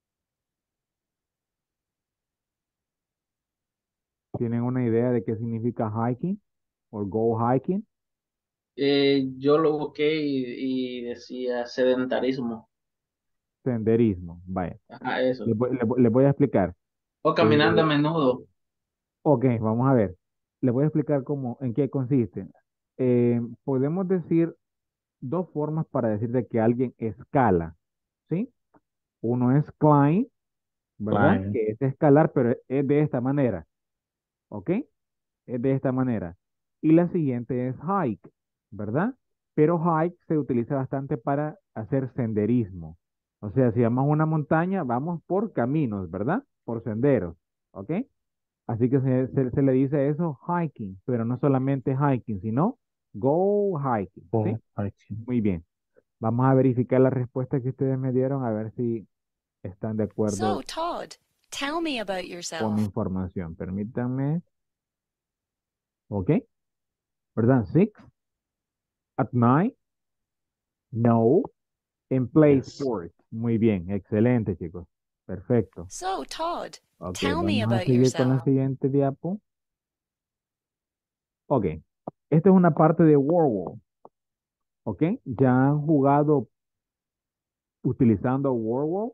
¿Tienen una idea de qué significa hiking? ¿O go hiking? Eh, yo lo busqué y, y decía sedentarismo. Senderismo. Vaya. Ajá, eso. Les voy, les voy- les voy a explicar. O caminando Eh, a menudo. Ok, vamos a ver. Les voy a explicar cómo, en qué consiste. Eh, podemos decir dos formas para decir de que alguien escala, ¿sí? Uno es climb, ¿verdad? Climb. Que es escalar, pero es de esta manera, ¿ok? Es de esta manera. Y la siguiente es hike, ¿verdad? Pero hike se utiliza bastante para hacer senderismo. O sea, si vamos a una montaña, vamos por caminos, ¿verdad? Por senderos, ¿ok? Así que se, se- se le dice eso hiking, pero no solamente hiking, sino go hiking, ¿sí? Go hiking. Muy bien. Vamos a verificar la respuesta que ustedes me dieron, a ver si están de acuerdo. So, Todd, Tell me about con yourself. información. Permítanme. ¿Ok? ¿Verdad? Six. At night. No. And play Yes. sports. Muy bien. Excelente, chicos. Perfecto. So, Todd, Ok, tell me vamos a about seguir con la yourself. siguiente diapo. Ok. Esta es una parte de Wordwall. Ok. ¿Ya han jugado utilizando Wordwall?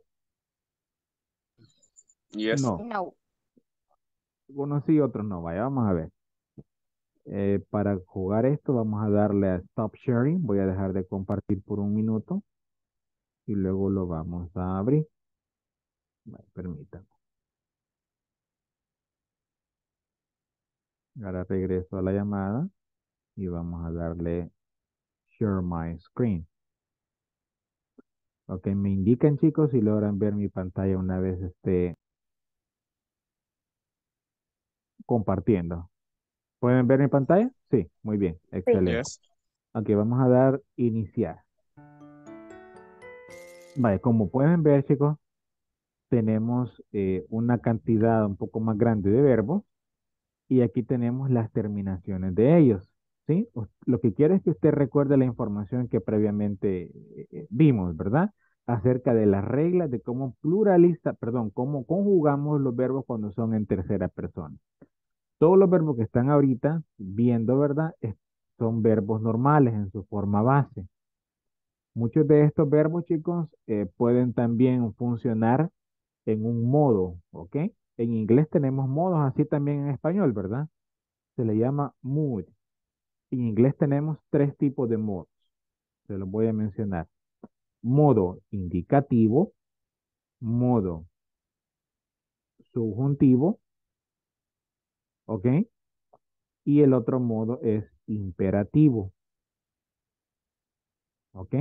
Yes. No. No. Unos sí, otros no. Vaya, vamos a ver. Eh, para jugar esto vamos a darle a Stop Sharing. Voy a dejar de compartir por un minuto y luego lo vamos a abrir. Vale, permítanme. Ahora regreso a la llamada y vamos a darle Share My Screen. Ok, me indican chicos si logran ver mi pantalla una vez esté compartiendo. ¿Pueden ver mi pantalla? Sí, muy bien, excelente. Yes. Ok, vamos a dar iniciar. Vale, como pueden ver chicos, tenemos eh, una cantidad un poco más grande de verbos y aquí tenemos las terminaciones de ellos, ¿sí? Us- Lo que quiero es que usted recuerde la información que previamente eh, eh, vimos, ¿verdad? Acerca de las reglas de cómo pluraliza, perdón, cómo conjugamos los verbos cuando son en tercera persona. Todos los verbos que están ahorita viendo, ¿verdad? Es- son verbos normales en su forma base. Muchos de estos verbos, chicos, eh, pueden también funcionar en un modo, ¿ok? En inglés tenemos modos, así también en español, ¿verdad? Se le llama mood. En inglés tenemos tres tipos de modos. Se los voy a mencionar. Modo indicativo, modo subjuntivo, ¿ok? Y el otro modo es imperativo, ¿ok?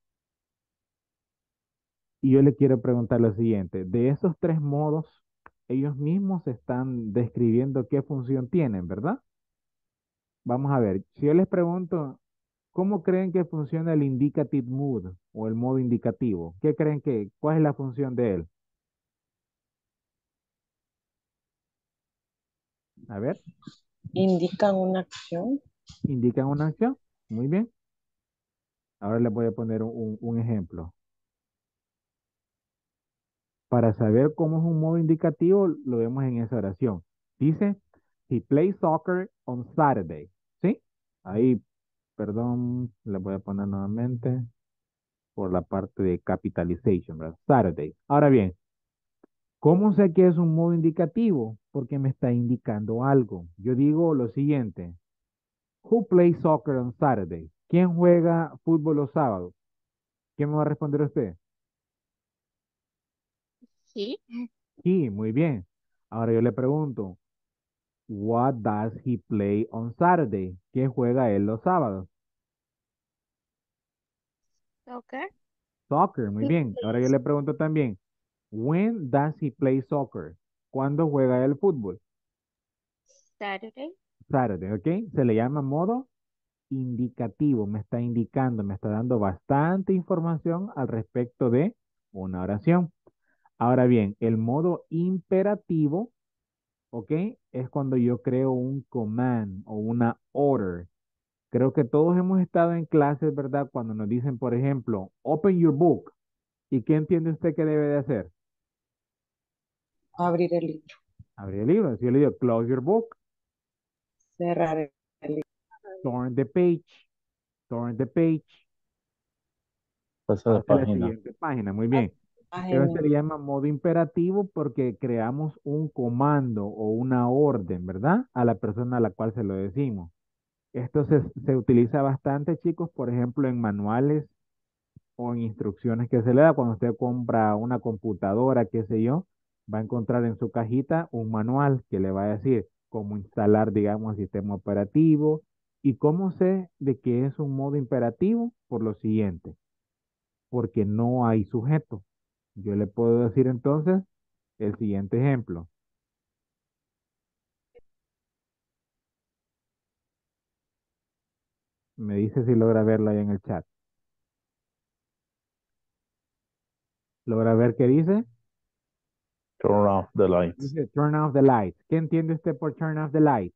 Y yo le quiero preguntar lo siguiente, de esos tres modos, ellos mismos están describiendo qué función tienen, ¿verdad? Vamos a ver, si yo les pregunto, ¿cómo creen que funciona el indicative mood o el modo indicativo? ¿Qué creen que, cuál es la función de él? A ver, Indican una acción. indican una acción. Muy bien. Ahora les voy a poner un, un ejemplo. Para saber cómo es un modo indicativo, lo vemos en esa oración. Dice, he plays soccer on Saturday. ¿Sí? Ahí, perdón, le voy a poner nuevamente por la parte de capitalization, ¿verdad? Saturday. Ahora bien, ¿cómo sé que es un modo indicativo? Porque me está indicando algo. Yo digo lo siguiente. Who plays soccer on Saturday? ¿Quién juega fútbol los sábados? ¿Quién me va a responder usted? Sí. Sí, muy bien. Ahora yo le pregunto, what does he play on Saturday? ¿Quién juega él los sábados? Soccer. Soccer, muy He bien. Ahora yo plays le pregunto también, when does he play soccer? ¿Cuándo juega el fútbol? Saturday. Saturday, ¿ok? Se le llama modo indicativo. Me está indicando, me está dando bastante información al respecto de una oración. Ahora bien, el modo imperativo, ¿ok? Es cuando yo creo un command o una order. Creo que todos hemos estado en clases, ¿verdad? Cuando nos dicen, por ejemplo, open your book. ¿Y qué entiende usted que debe de hacer? Abrir el libro. Abrir el libro. Si yo le digo, close your book, Cerrar el libro. turn the page, turn the page, Pasa de pase a la página. siguiente página. Muy bien. Eso se Página. le llama modo imperativo porque creamos un comando o una orden, ¿verdad? A la persona a la cual se lo decimos. Esto se, se utiliza bastante, chicos, por ejemplo, en manuales o en instrucciones que se le da cuando usted compra una computadora, qué sé yo, va a encontrar en su cajita un manual que le va a decir cómo instalar, digamos, el sistema operativo y cómo sé de que es un modo imperativo por lo siguiente, porque no hay sujeto. Yo le puedo decir entonces el siguiente ejemplo. Me dice si logra verlo ahí en el chat. ¿Logra ver qué dice? Turn off the lights. Dice turn off the lights. ¿Qué entiende usted por turn off the lights?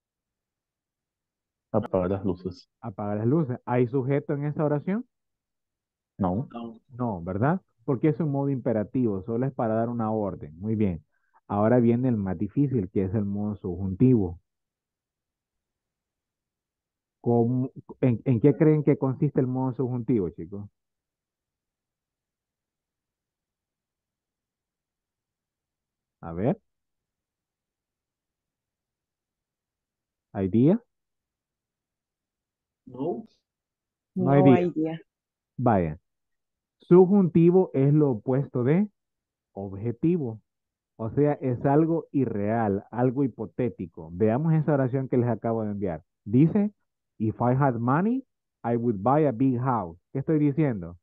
Apagar las luces. Apagar las luces. ¿Hay sujeto en esa oración? No. No, ¿verdad? Porque es un modo imperativo, solo es para dar una orden. Muy bien. Ahora viene el más difícil, que es el modo subjuntivo. ¿Cómo- en, en qué creen que consiste el modo subjuntivo, chicos? A ver. ¿Idea? No. No hay No día. idea. Vaya. Subjuntivo es lo opuesto de objetivo. O sea, es algo irreal, algo hipotético. Veamos esa oración que les acabo de enviar. Dice, if I had money, I would buy a big house. ¿Qué estoy diciendo?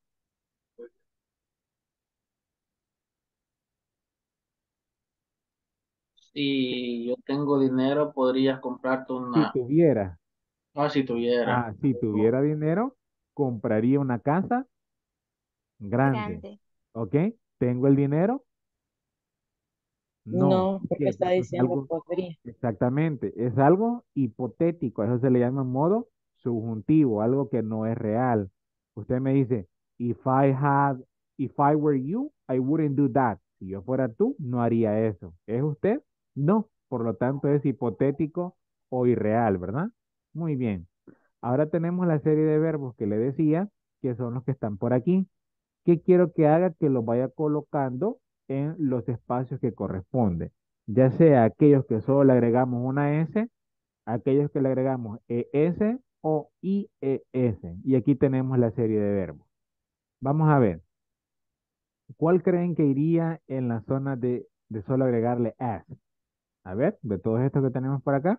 Si yo tengo dinero, podrías comprarte Si una. tuviera, Ah, si tuviera. ah, si tuviera dinero, compraría una casa grande. Grande. ¿Ok? ¿Tengo el dinero? No. No, ¿Por porque qué? está Porque es diciendo algo, podría. exactamente, es algo hipotético, a eso se le llama modo subjuntivo, algo que no es real. Usted me dice, if I had, if I were you, I wouldn't do that. Si yo fuera tú, no haría eso. ¿Es usted? No, por lo tanto es hipotético o irreal, ¿verdad? Muy bien. Ahora tenemos la serie de verbos que le decía, que son los que están por aquí. ¿Qué quiero que haga? Que los vaya colocando en los espacios que corresponden. Ya sea aquellos que solo le agregamos una S, aquellos que le agregamos ES o I E S. Y aquí tenemos la serie de verbos. Vamos a ver. ¿Cuál creen que iría en la zona de, de solo agregarle as? A ver, de todos estos que tenemos por acá.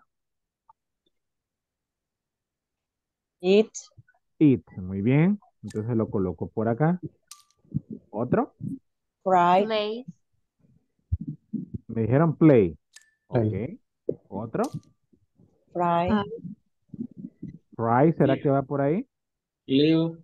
Eat, Eat, muy bien. Entonces lo coloco por acá. ¿Otro? cry, Play. Me dijeron play. Play. Ok. ¿Otro? fry, Ah, Cry, ¿será Sí. que va por ahí? Live.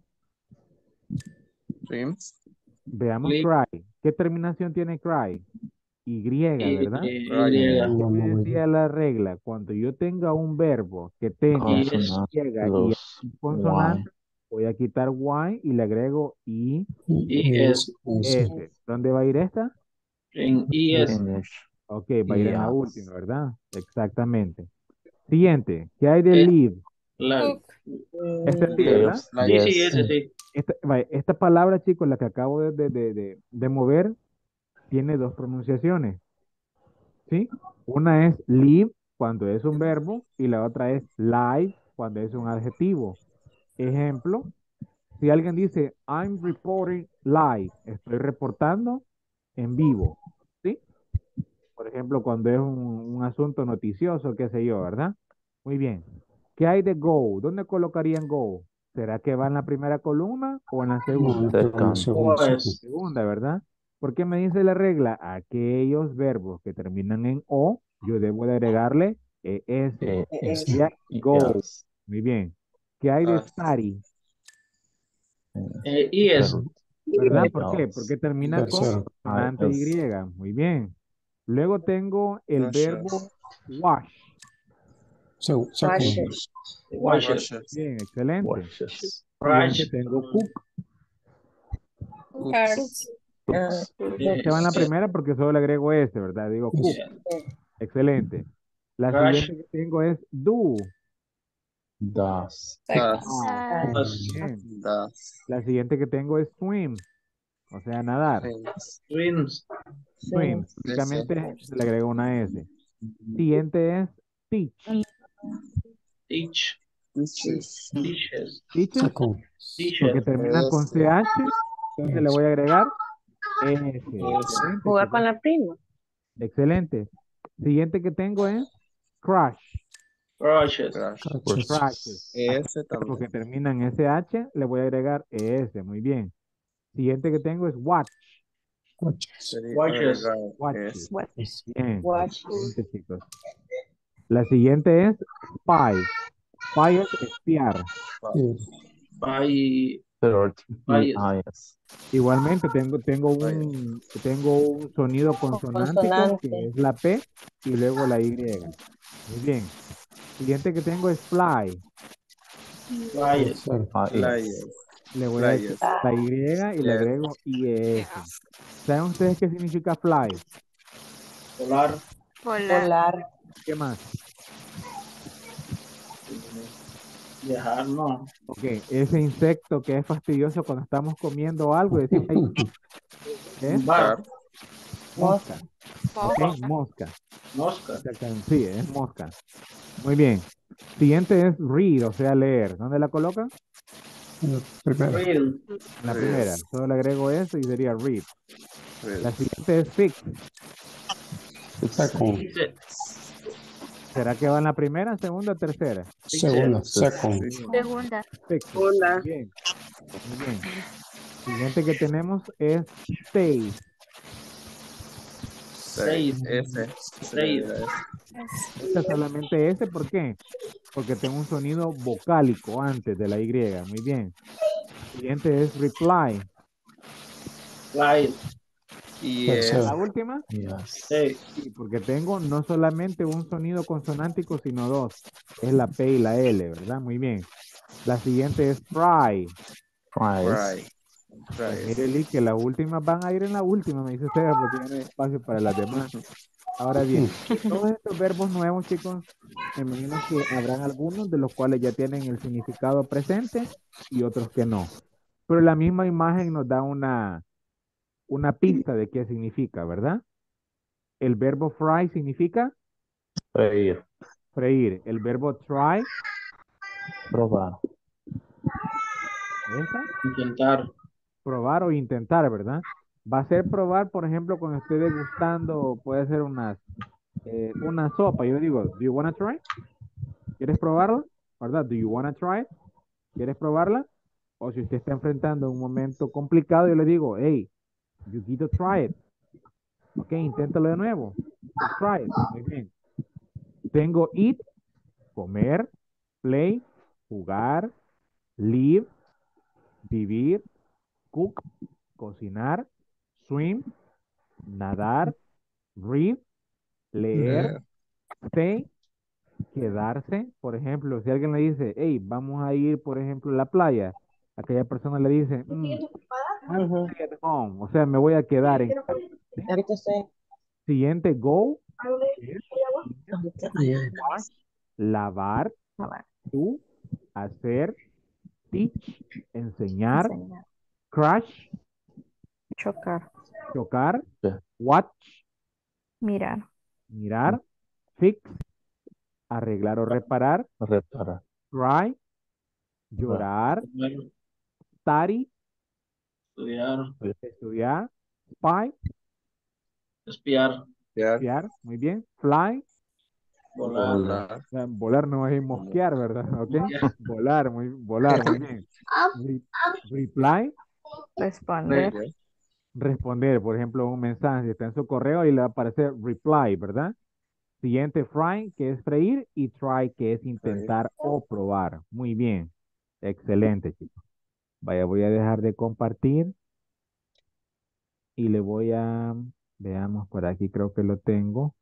Sí. Veamos Live. cry. ¿Qué terminación tiene cry? Y, Y, ¿verdad? y- Right. y- ¿Qué me decía la regla? Cuando yo tenga un verbo que tenga Y es- Consonant Y y plus consonante, Y. voy a quitar Y y le agrego I, y es. S. ¿Dónde va a ir esta? En y es. Finish. Ok, va a ir en la Yes. última, ¿verdad? Exactamente. Siguiente. ¿Qué hay de Eh, live? La, Este sí, la- ¿verdad? Yes. sí, sí, Yes. ese sí. Esta, vaya, esta palabra, chicos, la que acabo de, de, de, de- de mover, tiene dos pronunciaciones, ¿sí? Una es live cuando es un verbo y la otra es live cuando es un adjetivo. Ejemplo, si alguien dice, I'm reporting live, estoy reportando en vivo, ¿sí? Por ejemplo, cuando es un, un asunto noticioso, qué sé yo, ¿verdad? Muy bien. ¿Qué hay de go? ¿Dónde colocarían go? ¿Será que va en la primera columna o en la segunda? Second. Pues, Segunda, ¿verdad? ¿Por qué me dice la regla? Aquellos verbos que terminan en O, yo debo de agregarle ES. Eh, ¿Qué hay? Go. yes. Muy bien. ¿Qué hay de Ah. study? eh, y es. ¿Verdad? ¿Por qué? Yes. Porque termina con Tercero. consonante Yes. Y. Muy bien. Luego tengo el Washes. verbo wash. So, second. washes, Washes. Washes. Bien, excelente. Washes. Siguiente Brush. tengo cook. Cars. ah, Este va en la primera porque solo le agrego S, ¿verdad? Digo cook. Excelente. La Crush. siguiente que tengo es do. Does. Does. Ah, Ah, Does. bien. Does. La siguiente que tengo es swim, o sea, nadar. Swims. Swims. Swim, sí, únicamente se le agrego una S. Siguiente es teach. Teach. Teaches. Teaches. Teaches, Second. Teaches. porque termina con S. C H, entonces le voy a agregar S. S. Excelente, jugar chicos. con la prima. Excelente. Siguiente que tengo es crush. Crushes. Crush. Crushes. S Porque también. termina en S H, le voy a agregar E S. Muy bien. Siguiente que tengo es watch. Watches. Sería Watches. agregar Watches. S. Bien. Watch, Excelente, chicos. La siguiente es spy. Spy es espiar. Yeah. By thirty. Flyers. Ah, yes. Igualmente tengo, tengo un, tengo un sonido consonántico Consonante. que es la P y luego la Y. Muy bien. Siguiente que tengo es fly. Flyers. Tercero. Ah, yes. Flyers. Le voy a Flyers. quitar la Y y le Yes. agrego I E S. ¿Saben ustedes qué significa fly? Polar. Polar. Polar. ¿Qué más? Viajar, no. Ok, ese insecto que es fastidioso cuando estamos comiendo algo y decimos, "Ay, ¿qué es? Bar. Mosca. Ok, Mosca. mosca. Mosca. Exactamente, sí, es mosca. Muy bien. Siguiente es read, o sea, leer. ¿Dónde la colocan? Primero. Real. En la primera. Solo le agrego eso y sería read. La siguiente es fix. Second. ¿Será que va en la primera, segunda o tercera? Segunda. Second. Segunda. Fix. Hola. Muy bien. Muy bien. Siguiente que tenemos es stay. Seis. S. Seis. Esta solamente S, ¿por qué? Porque tengo un sonido vocálico antes de la Y. Muy bien. Siguiente es reply. Fly. Y Tercero. La última, Yes. Seis. sí, porque tengo no solamente un sonido consonántico, sino dos. Es la P y la L, ¿verdad? Muy bien. La siguiente es fry. Fries. Fry. Pues Fry. mire, Lee, que las últimas van a ir en la última, me dice Seba, porque ya no hay espacio para las demás. Ahora bien, de todos estos verbos nuevos, chicos, me imagino que habrán algunos de los cuales ya tienen el significado presente y otros que no. Pero la misma imagen nos da una, una pista de qué significa, ¿verdad? El verbo fry significa Freír. freír. El verbo try, Probar. ¿esa? Intentar. Probar o intentar, ¿verdad? Va a ser probar, por ejemplo, cuando esté degustando, puede ser una, eh, una sopa. Yo digo, do you wanna try? ¿Quieres probarla? ¿Verdad? Do you wanna try? ¿Quieres probarla? O si usted está enfrentando un momento complicado, yo le digo, hey, you need to try it. Ok, inténtalo de nuevo. Try it. Muy bien. Tengo eat, comer, play, jugar, live, vivir, cook, cocinar, swim, nadar, read, leer, stay, quedarse. Por ejemplo, si alguien le dice, hey, vamos a ir, por ejemplo, a la playa, aquella persona le dice, mm, Ujú. stay at home, o sea, me voy a quedar en casa. ¿Sí? Ahorita estoy. Siguiente, go, es Ahorita. wash, lavar, do, hacer, teach, enseñar, Enseñar. crash, Chocar. chocar, Yeah. watch, Mirar. mirar, fix, arreglar o reparar, Reparar. cry, llorar, study, Estudiar. estudiar, spy, Espiar. espiar, muy bien, fly, Volar. Volar. o sea, volar no es mosquear, ¿verdad? ¿Ok? Volar, muy, volar, muy bien. Re- reply, Responder. responder, por ejemplo, un mensaje, si está en su correo y le va a aparecer reply, ¿verdad? Siguiente, fry, que es freír, y try, que es intentar o probar. Muy bien. Excelente, chicos. Vaya, voy a dejar de compartir y le voy a, veamos por aquí, creo que lo tengo.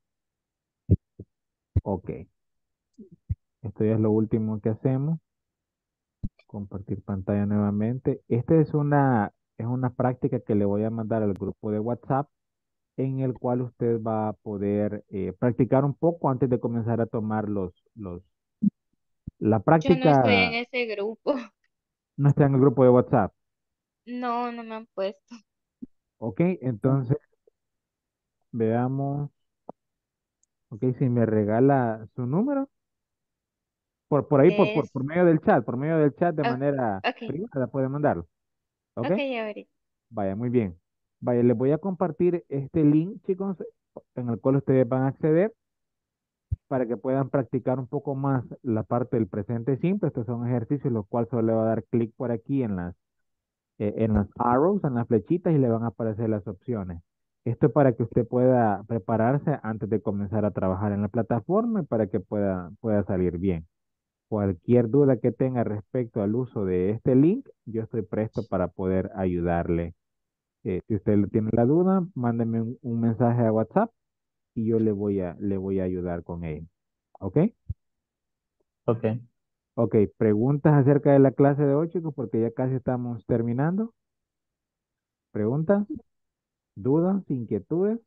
Ok. Esto ya es lo último que hacemos. Compartir pantalla nuevamente. Esta es una, es una práctica que le voy a mandar al grupo de WhatsApp en el cual usted va a poder eh, practicar un poco antes de comenzar a tomar los, los, la Yo no práctica. estoy en ese grupo. No está en el grupo de WhatsApp. No, no me han puesto. Ok, entonces veamos. Ok, si me regala su número. Por, por ahí, por, por, Es. por medio del chat, por medio del chat de Oh, manera ok. privada puede mandarlo. Ok, Ok, ahorita. vaya, muy bien. Vaya, les voy a compartir este link, chicos, en el cual ustedes van a acceder para que puedan practicar un poco más la parte del presente simple. Estos son ejercicios, los cuales solo le va a dar clic por aquí en las, eh, en las arrows, en las flechitas y le van a aparecer las opciones. Esto es para que usted pueda prepararse antes de comenzar a trabajar en la plataforma y para que pueda, pueda salir bien. cualquier duda que tenga respecto al uso de este link, yo estoy presto para poder ayudarle. Eh, si usted tiene la duda, mándeme un, un mensaje a WhatsApp y yo le voy a, le voy a ayudar con ello. ¿Ok? Ok. Ok, preguntas acerca de la clase de hoy, chicos, porque ya casi estamos terminando. ¿Preguntas? ¿Dudas? ¿Inquietudes?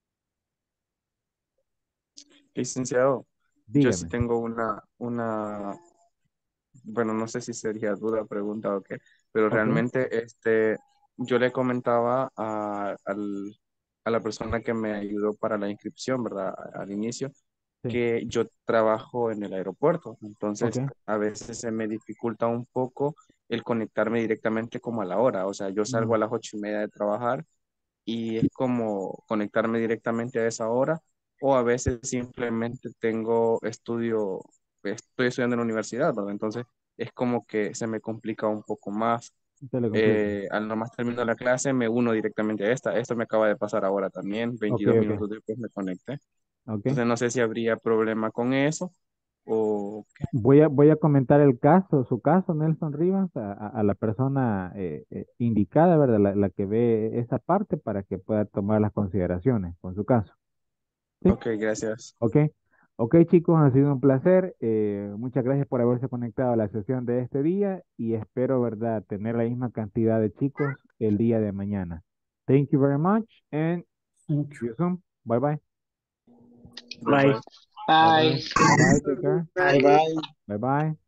Licenciado, yo sí Dígame. tengo una, una, bueno, no sé si sería duda, pregunta o qué, pero Ok. realmente este, yo le comentaba a, al- a la persona que me ayudó para la inscripción, ¿verdad? A- Al inicio, Sí. que yo trabajo en el aeropuerto, entonces Ok. a veces se me dificulta un poco el conectarme directamente como a la hora, o sea, yo salgo Mm, a las ocho y media de trabajar y es como conectarme directamente a esa hora o a veces simplemente tengo estudio, estoy estudiando en la universidad, ¿verdad? Entonces es como que se me complica un poco más. se le complica. Eh, al nomás terminar la clase me uno directamente a esta. Esto me acaba de pasar ahora también, Ok, veintidós ok. minutos después me conecté. Ok. Entonces no sé si habría problema con eso o qué. Voy a, voy a comentar el caso, su caso, Nelson Rivas, a, a- a la persona eh, eh, indicada, ¿verdad? La, la que ve esa parte para que pueda tomar las consideraciones con su caso. ¿Sí? Ok, gracias. Ok. Ok, chicos, ha sido un placer. Eh, muchas gracias por haberse conectado a la sesión de este día y espero, ¿verdad?, tener la misma cantidad de chicos el día de mañana. Thank you very much and Thank see you soon. Bye bye. Bye Bye. bye. Bye bye. Bye. Bye bye. Take care. Bye bye. Bye bye.